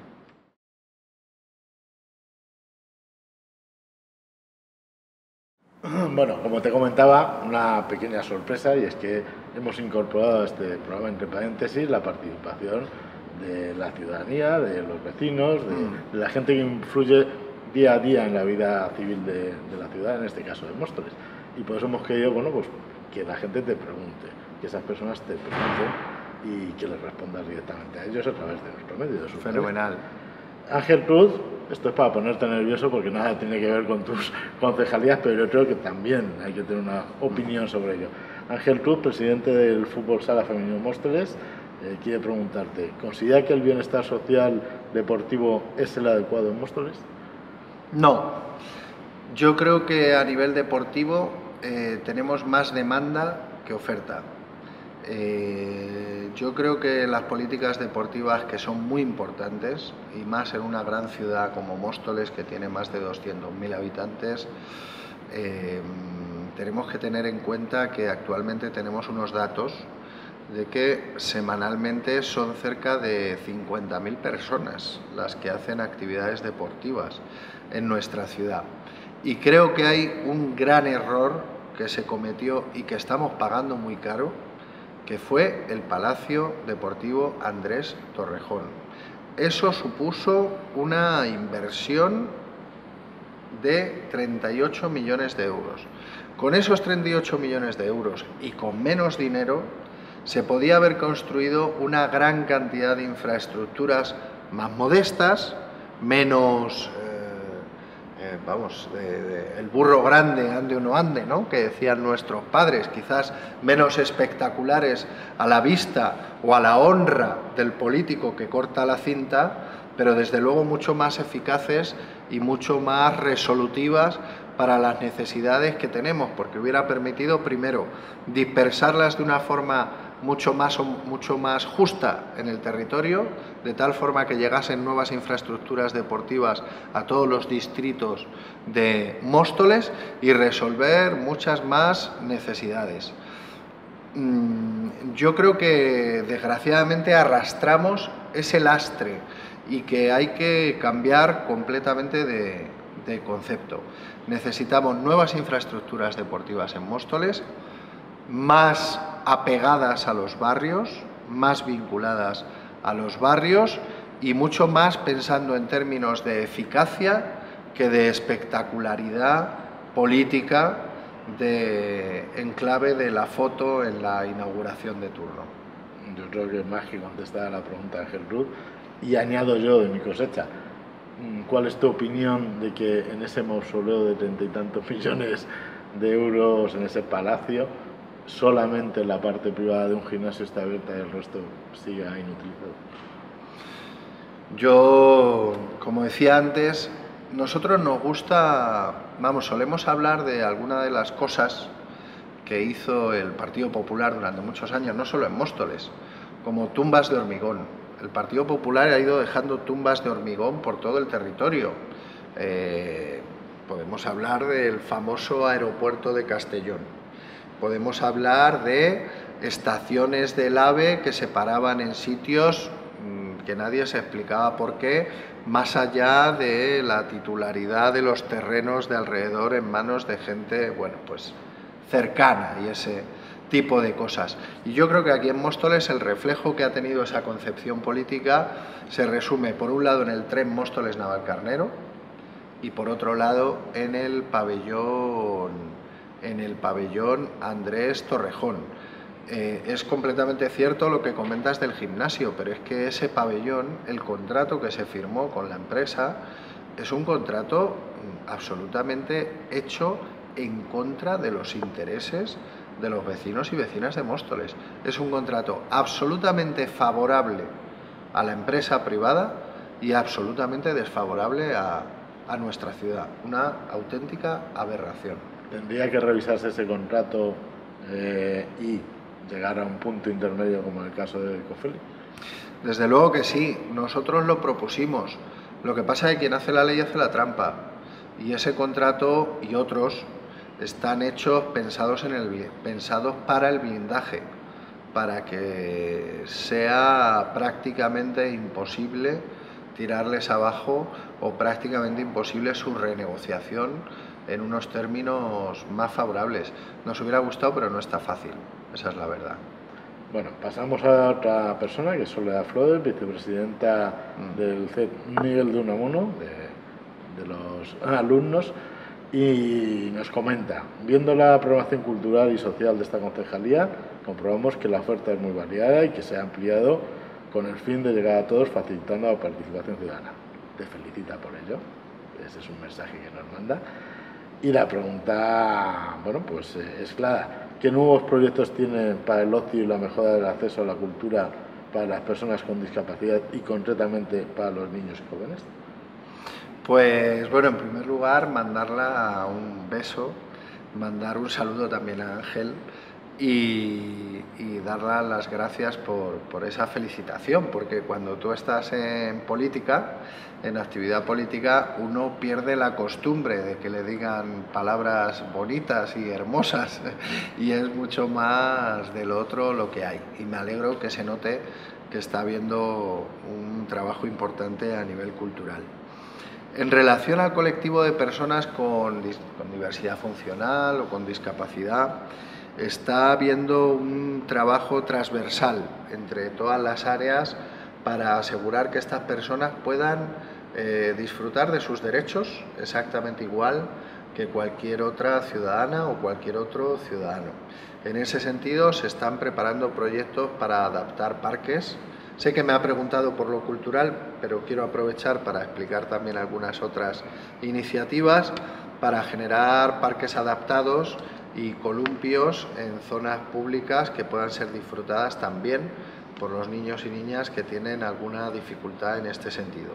[SPEAKER 1] Bueno, como te comentaba, una pequeña sorpresa, y es que hemos incorporado a este programa, entre paréntesis, la participación de la ciudadanía, de los vecinos, de la gente que influye día a día en la vida civil de la ciudad, en este caso de Móstoles. Y por eso hemos querido, bueno, pues que la gente te pregunte, que esas personas te pregunten y que les respondas directamente a ellos a través de nuestro medio. De su
[SPEAKER 2] Fenomenal.
[SPEAKER 1] Ángel Cruz, esto es para ponerte nervioso porque nada tiene que ver con tus concejalías, pero yo creo que también hay que tener una opinión sobre ello. Ángel Cruz, presidente del Fútbol Sala Femenino Móstoles, quiere preguntarte, ¿considera que el bienestar social deportivo es el adecuado en Móstoles?
[SPEAKER 2] No, yo creo que a nivel deportivo tenemos más demanda que oferta. Yo creo que las políticas deportivas, que son muy importantes, y más en una gran ciudad como Móstoles, que tiene más de 200.000 habitantes, tenemos que tener en cuenta que actualmente tenemos unos datos de que semanalmente son cerca de 50.000 personas las que hacen actividades deportivas en nuestra ciudad. Y creo que hay un gran error que se cometió y que estamos pagando muy caro, que fue el Palacio Deportivo Andrés Torrejón. Eso supuso una inversión de 38 millones de euros. Con esos 38 millones de euros y con menos dinero se podía haber construido una gran cantidad de infraestructuras más modestas, menos, el burro grande ande o no ande, ¿no?, que decían nuestros padres, quizás menos espectaculares a la vista o a la honra del político que corta la cinta, pero desde luego mucho más eficaces y mucho más resolutivas para las necesidades que tenemos, porque hubiera permitido, primero, dispersarlas de una forma mucho más justa en el territorio, de tal forma que llegasen nuevas infraestructuras deportivas a todos los distritos de Móstoles y resolver muchas más necesidades. Yo creo que desgraciadamente arrastramos ese lastre y que hay que cambiar completamente de concepto. Necesitamos nuevas infraestructuras deportivas en Móstoles, más apegadas a los barrios, más vinculadas a los barrios y mucho más pensando en términos de eficacia que de espectacularidad política en clave de la foto en la inauguración de turno.
[SPEAKER 1] Yo creo que más que contestar a la pregunta de Ángel Cruz, y añado yo de mi cosecha, ¿cuál es tu opinión de que en ese mausoleo de 30 y tantos millones de euros, en ese palacio, solamente la parte privada de un gimnasio está abierta y el resto siga inutilizado?
[SPEAKER 2] Yo, como decía antes, nosotros nos gusta, solemos hablar de alguna de las cosas que hizo el Partido Popular durante muchos años, no solo en Móstoles, como tumbas de hormigón. El Partido Popular ha ido dejando tumbas de hormigón por todo el territorio. Podemos hablar del famoso aeropuerto de Castellón. Podemos hablar de estaciones del AVE que se paraban en sitios que nadie se explicaba por qué, más allá de la titularidad de los terrenos de alrededor en manos de gente, bueno, pues cercana y ese tipo de cosas. Y yo creo que aquí en Móstoles el reflejo que ha tenido esa concepción política se resume, por un lado, en el tren Móstoles-Navalcarnero y por otro lado en el pabellón Andrés Torrejón. Es completamente cierto lo que comentas del gimnasio, pero es que ese pabellón, el contrato que se firmó con la empresa, es un contrato absolutamente hecho en contra de los intereses de los vecinos y vecinas de Móstoles. Es un contrato absolutamente favorable a la empresa privada y absolutamente desfavorable a nuestra ciudad. Una auténtica aberración.
[SPEAKER 1] Tendría que revisarse ese contrato y llegar a un punto intermedio como en el caso de Ecofeli.
[SPEAKER 2] Desde luego que sí, nosotros lo propusimos. Lo que pasa es que quien hace la ley hace la trampa. Y ese contrato y otros están hechos pensados para el blindaje, para que sea prácticamente imposible tirarles abajo o prácticamente imposible su renegociación en unos términos más favorables. Nos hubiera gustado, pero no está fácil, esa es la verdad.
[SPEAKER 1] Bueno, pasamos a otra persona, que es Soledad Flores, vicepresidenta del CET Miguel de Unamuno, de los alumnos, y nos comenta: viendo la programación cultural y social de esta concejalía, comprobamos que la oferta es muy variada y que se ha ampliado con el fin de llegar a todos, facilitando la participación ciudadana. Te felicita por ello, ese es un mensaje que nos manda. Y la pregunta, bueno, pues es clara: ¿qué nuevos proyectos tienen para el ocio y la mejora del acceso a la cultura para las personas con discapacidad y concretamente para los niños y jóvenes?
[SPEAKER 2] Pues bueno, en primer lugar, mandarla un beso, mandar un saludo también a Ángel y darle las gracias por esa felicitación, porque cuando tú estás en política, en actividad política, uno pierde la costumbre de que le digan palabras bonitas y hermosas y es mucho más del otro lo que hay. Y me alegro que se note que está habiendo un trabajo importante a nivel cultural. En relación al colectivo de personas con diversidad funcional o con discapacidad, está habiendo un trabajo transversal entre todas las áreas para asegurar que estas personas puedan disfrutar de sus derechos exactamente igual que cualquier otra ciudadana o cualquier otro ciudadano. En ese sentido, se están preparando proyectos para adaptar parques. Sé que me ha preguntado por lo cultural, pero quiero aprovechar para explicar también algunas otras iniciativas para generar parques adaptados y columpios en zonas públicas que puedan ser disfrutadas también por los niños y niñas que tienen alguna dificultad en este sentido.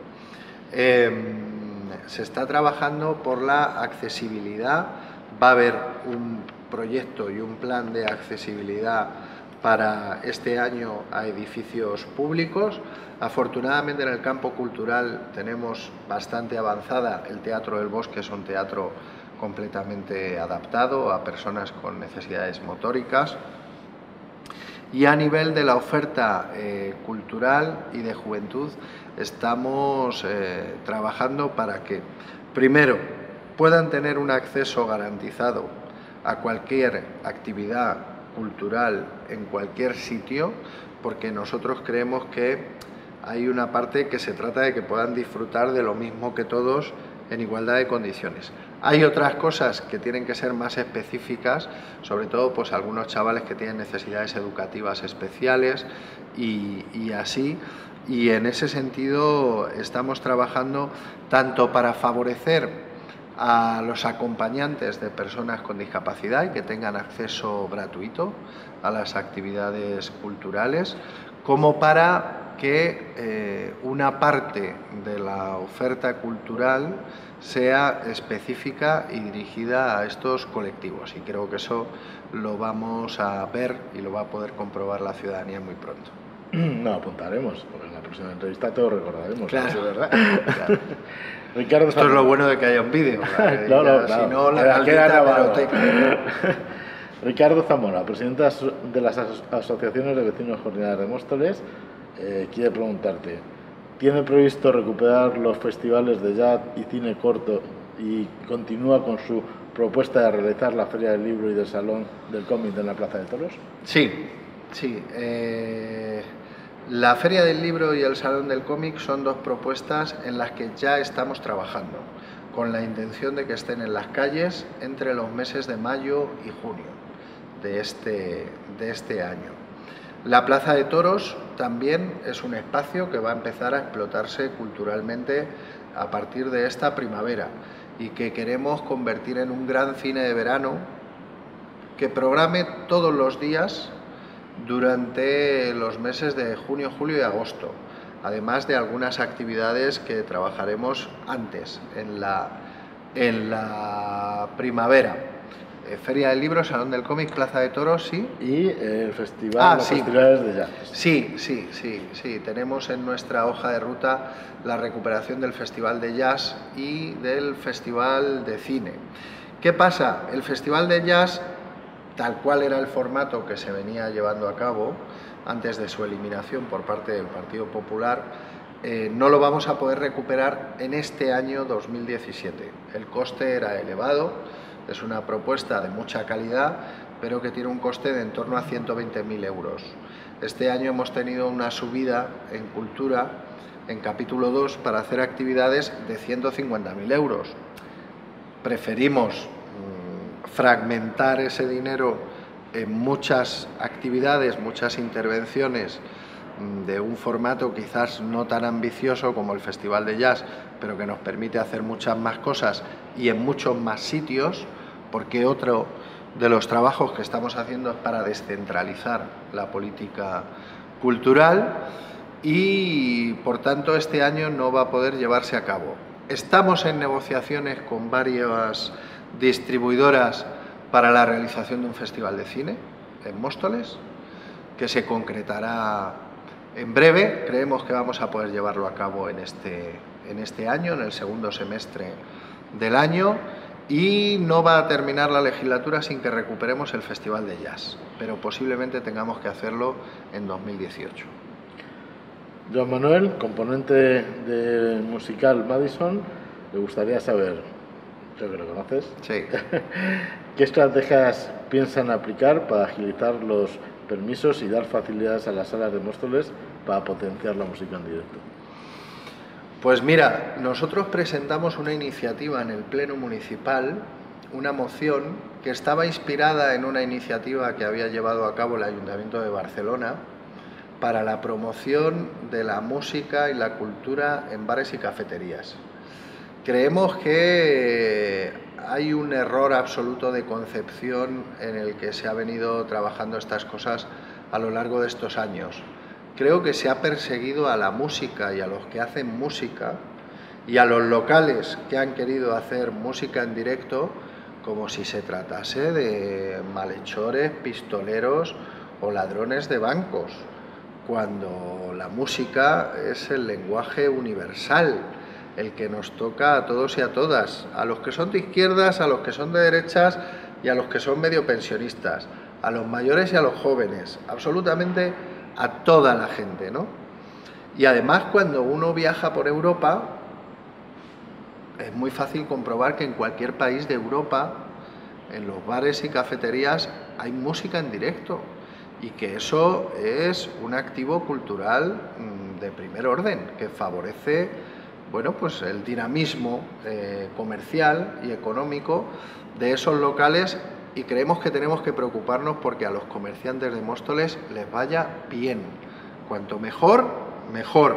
[SPEAKER 2] Se está trabajando por la accesibilidad, va a haber un proyecto y un plan de accesibilidad para este año a edificios públicos. Afortunadamente en el campo cultural tenemos bastante avanzada el Teatro del Bosque, es un teatro completamente adaptado a personas con necesidades motóricas. Y a nivel de la oferta cultural y de juventud estamos trabajando para que, primero, puedan tener un acceso garantizado a cualquier actividad cultural en cualquier sitio, porque nosotros creemos que hay una parte que se trata de que puedan disfrutar de lo mismo que todos en igualdad de condiciones. Hay otras cosas que tienen que ser más específicas, sobre todo pues algunos chavales que tienen necesidades educativas especiales y así, y en ese sentido estamos trabajando tanto para favorecer a los acompañantes de personas con discapacidad y que tengan acceso gratuito a las actividades culturales, como para que una parte de la oferta cultural sea específica y dirigida a estos colectivos. Y creo que eso lo vamos a ver y lo va a poder comprobar la ciudadanía muy pronto.
[SPEAKER 1] No, apuntaremos, porque en la próxima entrevista todos recordaremos.
[SPEAKER 2] Claro,
[SPEAKER 1] ¿verdad?
[SPEAKER 2] Claro.
[SPEAKER 1] Ricardo
[SPEAKER 2] Esto es lo bueno de que haya un vídeo.
[SPEAKER 1] Claro.
[SPEAKER 2] Si no, la
[SPEAKER 1] queda
[SPEAKER 2] maldita
[SPEAKER 1] grabado.
[SPEAKER 2] hemeroteca.
[SPEAKER 1] Ricardo Zamora, presidente de las asociaciones de vecinos coordinadas de Móstoles, quiere preguntarte: ¿tiene previsto recuperar los festivales de jazz y cine corto y continúa con su propuesta de realizar la Feria del Libro y del Salón del Cómic en la Plaza de Toros?
[SPEAKER 2] Sí. La Feria del Libro y el Salón del Cómic son dos propuestas en las que ya estamos trabajando, con la intención de que estén en las calles entre los meses de mayo y junio. de este año. La Plaza de Toros también es un espacio que va a empezar a explotarse culturalmente a partir de esta primavera y que queremos convertir en un gran cine de verano que programe todos los días durante los meses de junio, julio y agosto, además de algunas actividades que trabajaremos antes, en la primavera. Feria del Libro, Salón del Cómic, Plaza de Toros, sí.
[SPEAKER 1] Y el festival, los festivales de jazz.
[SPEAKER 2] Sí. Tenemos en nuestra hoja de ruta la recuperación del Festival de Jazz y del Festival de Cine. ¿Qué pasa? El Festival de Jazz, tal cual era el formato que se venía llevando a cabo antes de su eliminación por parte del Partido Popular, no lo vamos a poder recuperar en este año 2017. El coste era elevado. Es una propuesta de mucha calidad, pero que tiene un coste de en torno a 120.000 euros. Este año hemos tenido una subida en cultura, en capítulo 2, para hacer actividades de 150.000 euros. Preferimos fragmentar ese dinero en muchas actividades, muchas intervenciones, de un formato quizás no tan ambicioso como el Festival de Jazz, pero que nos permite hacer muchas más cosas y en muchos más sitios, porque otro de los trabajos que estamos haciendo es para descentralizar la política cultural y, por tanto, este año no va a poder llevarse a cabo. Estamos en negociaciones con varias distribuidoras para la realización de un festival de cine en Móstoles, que se concretará en breve. Creemos que vamos a poder llevarlo a cabo en este año, en el segundo semestre del año, y no va a terminar la legislatura sin que recuperemos el Festival de Jazz, pero posiblemente tengamos que hacerlo en 2018.
[SPEAKER 1] Joan Manuel, componente del musical Madison, le gustaría saber, creo que lo conoces,
[SPEAKER 2] sí.
[SPEAKER 1] ¿Qué estrategias piensan aplicar para agilizar los permisos y dar facilidades a las salas de Móstoles para potenciar la música en directo?
[SPEAKER 2] Pues mira, nosotros presentamos una iniciativa en el Pleno Municipal, una moción que estaba inspirada en una iniciativa que había llevado a cabo el Ayuntamiento de Barcelona para la promoción de la música y la cultura en bares y cafeterías. Creemos que hay un error absoluto de concepción en el que se ha venido trabajando estas cosas a lo largo de estos años. Creo que se ha perseguido a la música y a los que hacen música y a los locales que han querido hacer música en directo como si se tratase de malhechores, pistoleros o ladrones de bancos, cuando la música es el lenguaje universal, el que nos toca a todos y a todas, a los que son de izquierdas, a los que son de derechas y a los que son medio pensionistas, a los mayores y a los jóvenes, absolutamente a toda la gente, ¿no? Y además, cuando uno viaja por Europa, es muy fácil comprobar que en cualquier país de Europa, en los bares y cafeterías, hay música en directo y que eso es un activo cultural de primer orden que favorece, bueno, pues el dinamismo comercial y económico de esos locales. Y creemos que tenemos que preocuparnos porque a los comerciantes de Móstoles les vaya bien. Cuanto mejor, mejor.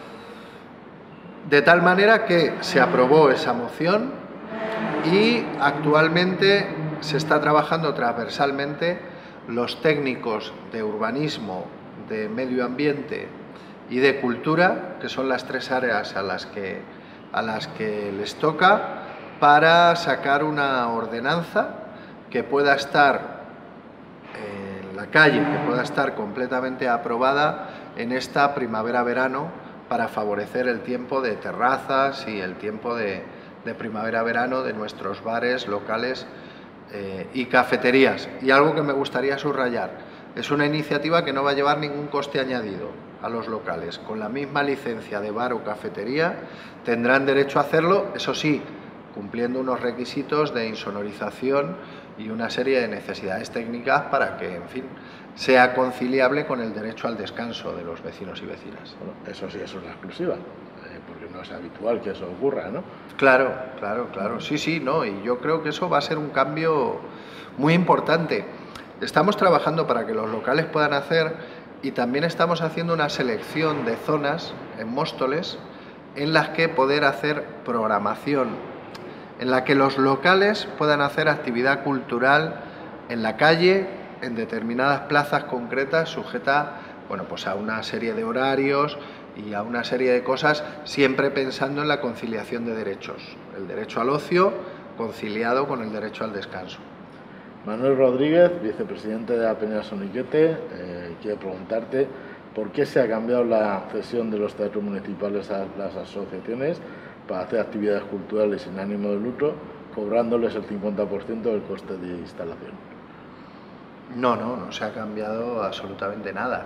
[SPEAKER 2] De tal manera que se aprobó esa moción y actualmente se está trabajando transversalmente los técnicos de urbanismo, de medio ambiente y de cultura, que son las tres áreas a las que les toca, para sacar una ordenanza que pueda estar en la calle, que pueda estar completamente aprobada en esta primavera-verano para favorecer el tiempo de terrazas y el tiempo de primavera-verano de nuestros bares, locales y cafeterías. Y algo que me gustaría subrayar, es una iniciativa que no va a llevar ningún coste añadido a los locales. Con la misma licencia de bar o cafetería tendrán derecho a hacerlo, eso sí, cumpliendo unos requisitos de insonorización y una serie de necesidades técnicas para que, en fin, sea conciliable con el derecho al descanso de los vecinos y vecinas.
[SPEAKER 1] Bueno, eso sí es una exclusiva, porque no es habitual que eso ocurra, ¿no?
[SPEAKER 2] Claro. Sí, no, y yo creo que eso va a ser un cambio muy importante. Estamos trabajando para que los locales puedan hacer, y también estamos haciendo una selección de zonas en Móstoles en las que poder hacer programación, en la que los locales puedan hacer actividad cultural en la calle, en determinadas plazas concretas, sujeta, bueno, pues a una serie de horarios y a una serie de cosas, siempre pensando en la conciliación de derechos, el derecho al ocio conciliado con el derecho al descanso.
[SPEAKER 1] Manuel Rodríguez, vicepresidente de la Peña Soniquete, quiere preguntarte por qué se ha cambiado la cesión de los teatros municipales a las asociaciones para hacer actividades culturales sin ánimo de lucro, cobrándoles el 50% del coste de instalación.
[SPEAKER 2] No se ha cambiado absolutamente nada.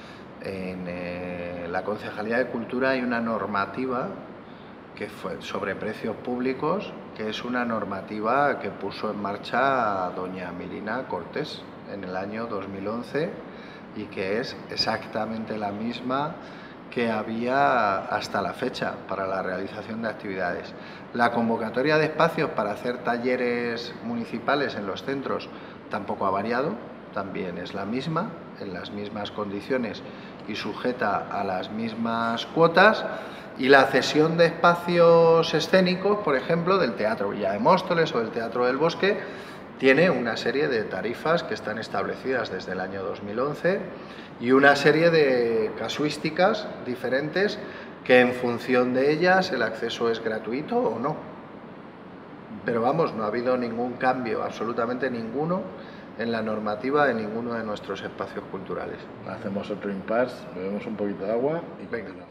[SPEAKER 2] En la Concejalía de Cultura hay una normativa que fue sobre precios públicos, que es una normativa que puso en marcha doña Mirina Cortés en el año 2011 y que es exactamente la misma que había hasta la fecha para la realización de actividades. La convocatoria de espacios para hacer talleres municipales en los centros tampoco ha variado, también es la misma, en las mismas condiciones y sujeta a las mismas cuotas. Y la cesión de espacios escénicos, por ejemplo, del Teatro Villa de Móstoles o del Teatro del Bosque, tiene una serie de tarifas que están establecidas desde el año 2011 y una serie de casuísticas diferentes que en función de ellas el acceso es gratuito o no. Pero vamos, no ha habido ningún cambio, absolutamente ninguno, en la normativa de ninguno de nuestros espacios culturales.
[SPEAKER 1] Hacemos otro impasse, bebemos un poquito de agua y continuamos.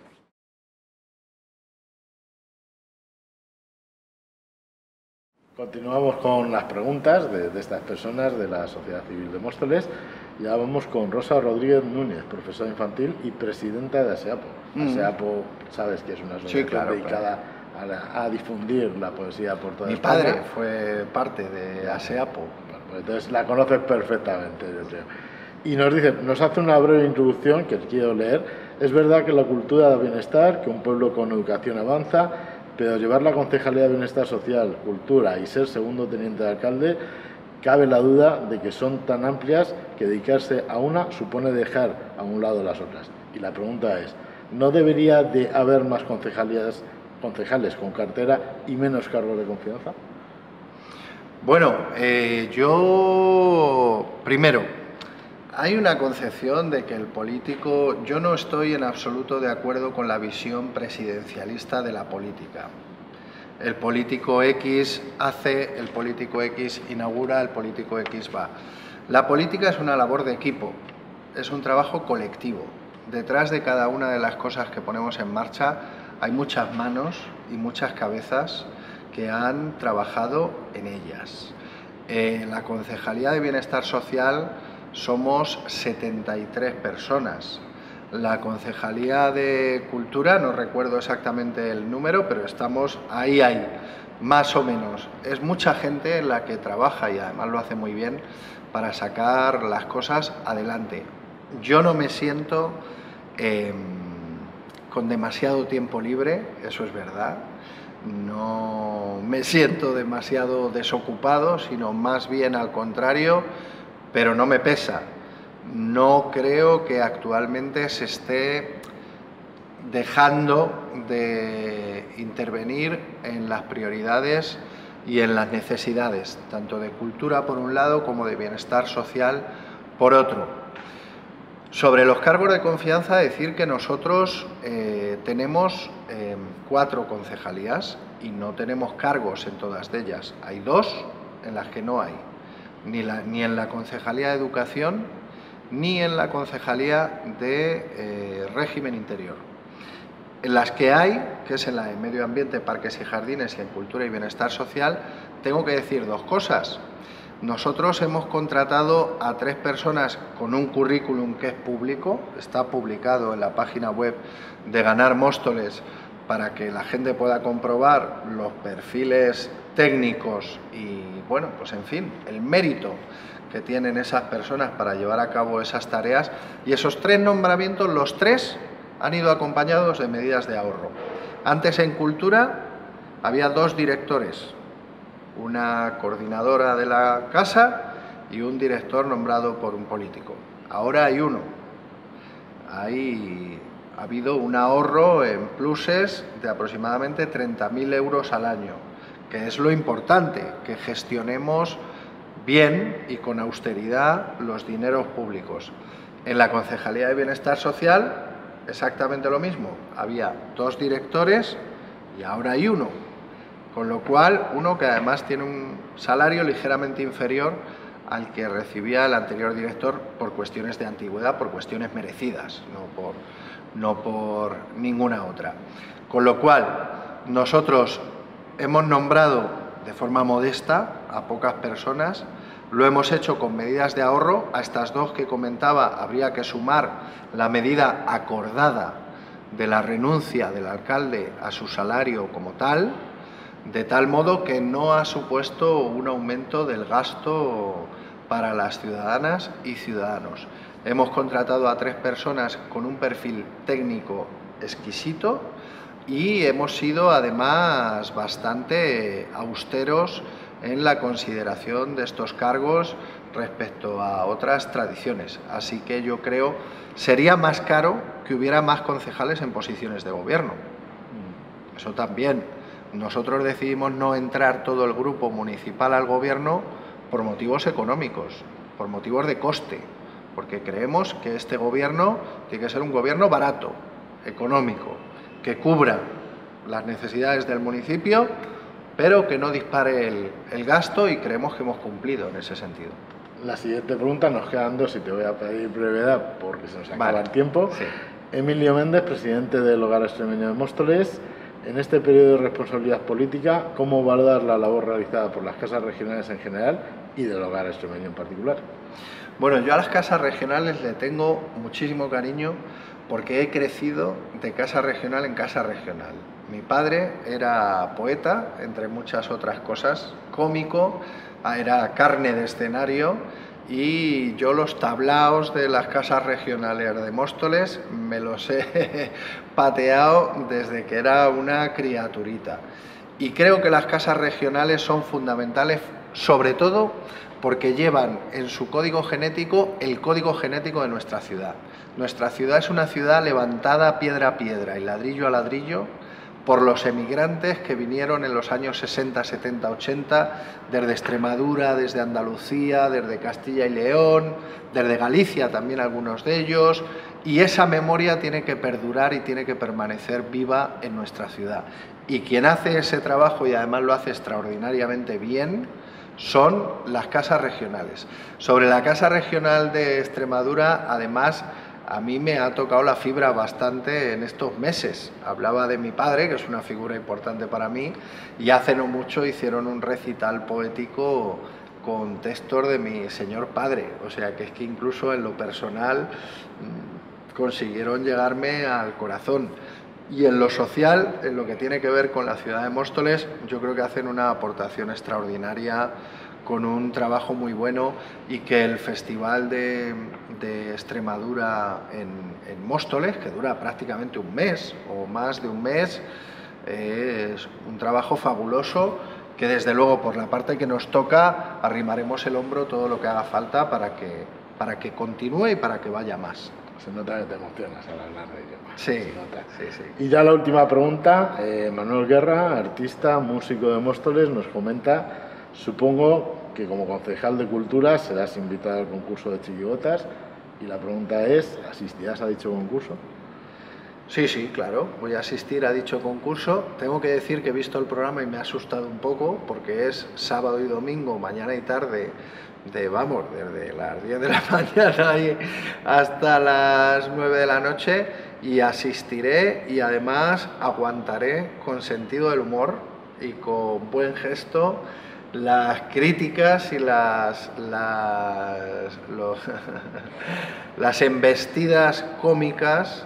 [SPEAKER 1] Continuamos con las preguntas de estas personas de la Sociedad Civil de Móstoles. Ya vamos con Rosa Rodríguez Núñez, profesora infantil y presidenta de ASEAPO. ASEAPO, sabes que es una asociación dedicada a difundir la poesía por toda España.
[SPEAKER 2] Mi padre fue parte de ASEAPO.
[SPEAKER 1] Bueno, pues entonces la conoces perfectamente, yo creo. Y nos dice, nos hace una breve introducción que quiero leer. Es verdad que la cultura da bienestar, que un pueblo con educación avanza, pero llevar la Concejalía de Bienestar Social, Cultura y ser segundo teniente de alcalde, cabe la duda de que son tan amplias que dedicarse a una supone dejar a un lado las otras. Y la pregunta es, ¿no debería de haber más concejales con cartera y menos cargos de confianza?
[SPEAKER 2] Bueno, yo primero, hay una concepción de que el político, yo no estoy en absoluto de acuerdo con la visión presidencialista de la política. El político X hace, el político X inaugura, el político X va. La política es una labor de equipo, es un trabajo colectivo. Detrás de cada una de las cosas que ponemos en marcha hay muchas manos y muchas cabezas que han trabajado en ellas. En la Concejalía de Bienestar Social somos 73 personas. La Concejalía de Cultura, no recuerdo exactamente el número, pero estamos ahí, más o menos. Es mucha gente la que trabaja y además lo hace muy bien para sacar las cosas adelante. Yo no me siento con demasiado tiempo libre, eso es verdad. No me siento demasiado desocupado, sino más bien al contrario, pero no me pesa. No creo que actualmente se esté dejando de intervenir en las prioridades y en las necesidades, tanto de cultura por un lado como de bienestar social por otro. Sobre los cargos de confianza, decir que nosotros tenemos 4 concejalías y no tenemos cargos en todas de ellas. Hay 2 en las que no hay, ni en la Concejalía de Educación ni en la Concejalía de Régimen Interior. En las que hay, que es en la de Medio Ambiente, Parques y Jardines y en Cultura y Bienestar Social, tengo que decir 2 cosas. Nosotros hemos contratado a 3 personas con un currículum que es público, está publicado en la página web de Ganar Móstoles para que la gente pueda comprobar los perfiles técnicos y, bueno, pues en fin, el mérito que tienen esas personas para llevar a cabo esas tareas. Y esos 3 nombramientos, los 3 han ido acompañados de medidas de ahorro. Antes en Cultura había 2 directores, una coordinadora de la casa y un director nombrado por un político. Ahora hay uno. Ha habido un ahorro en pluses de aproximadamente 30.000 euros al año, que es lo importante, que gestionemos bien y con austeridad los dineros públicos. En la Concejalía de Bienestar Social, exactamente lo mismo. Había 2 directores y ahora hay uno. Con lo cual, uno que además tiene un salario ligeramente inferior al que recibía el anterior director por cuestiones de antigüedad, por cuestiones merecidas, no por ninguna otra. Con lo cual, nosotros hemos nombrado de forma modesta a pocas personas, lo hemos hecho con medidas de ahorro. A estas 2 que comentaba habría que sumar la medida acordada de la renuncia del alcalde a su salario como tal, de tal modo que no ha supuesto un aumento del gasto para las ciudadanas y ciudadanos. Hemos contratado a 3 personas con un perfil técnico exquisito y hemos sido además bastante austeros en la consideración de estos cargos respecto a otras tradiciones. Así que yo creo sería más caro que hubiera más concejales en posiciones de gobierno. Eso también. Nosotros decidimos no entrar todo el grupo municipal al gobierno por motivos económicos, por motivos de coste, porque creemos que este gobierno tiene que ser un gobierno barato, económico, que cubra las necesidades del municipio, pero que no dispare el gasto, y creemos que hemos cumplido en ese sentido.
[SPEAKER 1] La siguiente pregunta, nos quedan 2 y te voy a pedir brevedad porque se nos acaba el tiempo.
[SPEAKER 2] Sí.
[SPEAKER 1] Emilio Méndez, presidente del Hogar Extremeño de Móstoles. En este periodo de responsabilidad política, ¿cómo valorar la labor realizada por las casas regionales en general y del Hogar Extremeño en particular?
[SPEAKER 2] Bueno, yo a las casas regionales le tengo muchísimo cariño porque he crecido de casa regional en casa regional. Mi padre era poeta, entre muchas otras cosas, cómico, era carne de escenario, y yo los tablaos de las casas regionales de Móstoles me los he pateado desde que era una criaturita. Y creo que las casas regionales son fundamentales, sobre todo porque llevan en su código genético el código genético de nuestra ciudad. Nuestra ciudad es una ciudad levantada piedra a piedra y ladrillo a ladrillo por los emigrantes que vinieron en los años 60, 70, 80, desde Extremadura, desde Andalucía, desde Castilla y León, desde Galicia también algunos de ellos, y esa memoria tiene que perdurar y tiene que permanecer viva en nuestra ciudad. Y quien hace ese trabajo, y además lo hace extraordinariamente bien, son las casas regionales. Sobre la Casa Regional de Extremadura, además, a mí me ha tocado la fibra bastante en estos meses. Hablaba de mi padre, que es una figura importante para mí, y hace no mucho hicieron un recital poético con textos de mi señor padre. O sea, que es que incluso en lo personal consiguieron llegarme al corazón. Y en lo social, en lo que tiene que ver con la ciudad de Móstoles, yo creo que hacen una aportación extraordinaria, con un trabajo muy bueno, y que el Festival de Extremadura en Móstoles, que dura prácticamente un mes o más de un mes, es un trabajo fabuloso, que desde luego por la parte que nos toca arrimaremos el hombro todo lo que haga falta para que continúe y para que vaya más.
[SPEAKER 1] Se nota que te emocionas al hablar de ello.
[SPEAKER 2] Sí,
[SPEAKER 1] se nota.
[SPEAKER 2] Sí.
[SPEAKER 1] Y ya la última pregunta, Manuel Guerra, artista, músico de Móstoles, nos comenta: supongo que como concejal de Cultura serás invitado al concurso de chirigotas, y la pregunta es, ¿asistirás a dicho concurso?
[SPEAKER 2] Sí, claro, voy a asistir a dicho concurso. Tengo que decir que he visto el programa y me ha asustado un poco, porque es sábado y domingo, mañana y tarde, desde las 10 de la mañana y hasta las 9 de la noche, y asistiré, y además aguantaré con sentido del humor y con buen gesto las críticas y las embestidas cómicas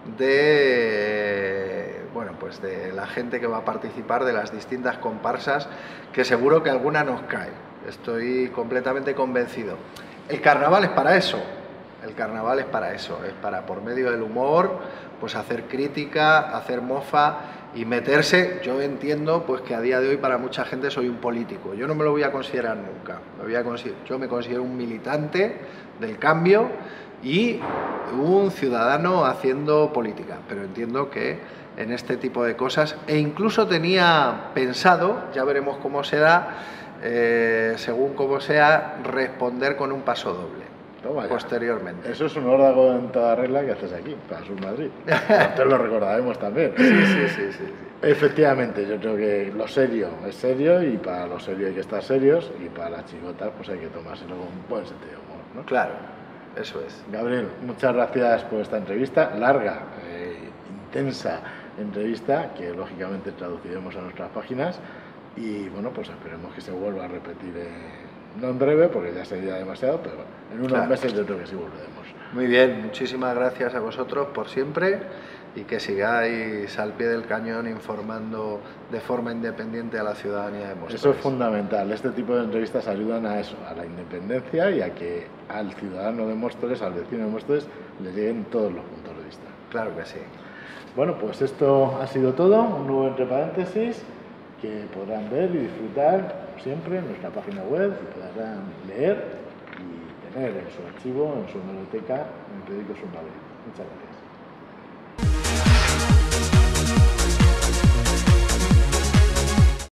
[SPEAKER 2] de la gente que va a participar, de las distintas comparsas, que seguro que alguna nos cae. Estoy completamente convencido. El carnaval es para eso. El carnaval es para eso, es para, por medio del humor, pues hacer crítica, hacer mofa y meterse. Yo entiendo pues que a día de hoy para mucha gente soy un político. Yo no me lo voy a considerar nunca. Yo me considero un militante del cambio y un ciudadano haciendo política. Pero entiendo que en este tipo de cosas, e incluso tenía pensado, ya veremos cómo será, según cómo sea, responder con un paso doble. Posteriormente.
[SPEAKER 1] Eso es un órdago en toda regla que haces aquí, para Sur Madrid. Te lo recordaremos también.
[SPEAKER 2] Sí.
[SPEAKER 1] Efectivamente, yo creo que lo serio es serio y para lo serio hay que estar serios y para las chicotas pues hay que tomárselo con un buen sentido de humor, ¿no?
[SPEAKER 2] Claro, eso es.
[SPEAKER 1] Gabriel, muchas gracias por esta entrevista, larga, intensa entrevista que lógicamente traduciremos a nuestras páginas y bueno, pues esperemos que se vuelva a repetir no en breve, porque ya sería demasiado, pero en unos meses yo creo que sí volveremos.
[SPEAKER 2] Muy bien, muchísimas gracias a vosotros por siempre y que sigáis al pie del cañón informando de forma independiente a la ciudadanía de Móstoles.
[SPEAKER 1] Eso es fundamental, este tipo de entrevistas ayudan a eso, a la independencia y a que al ciudadano de Móstoles, al vecino de Móstoles, le lleguen todos los puntos de vista.
[SPEAKER 2] Claro que sí.
[SPEAKER 1] Bueno, pues esto ha sido todo, un nuevo entre paréntesis, que podrán ver y disfrutar siempre en nuestra página web, y podrán leer y tener en su archivo, en su biblioteca, en el periódico Sur Madrid. Muchas gracias.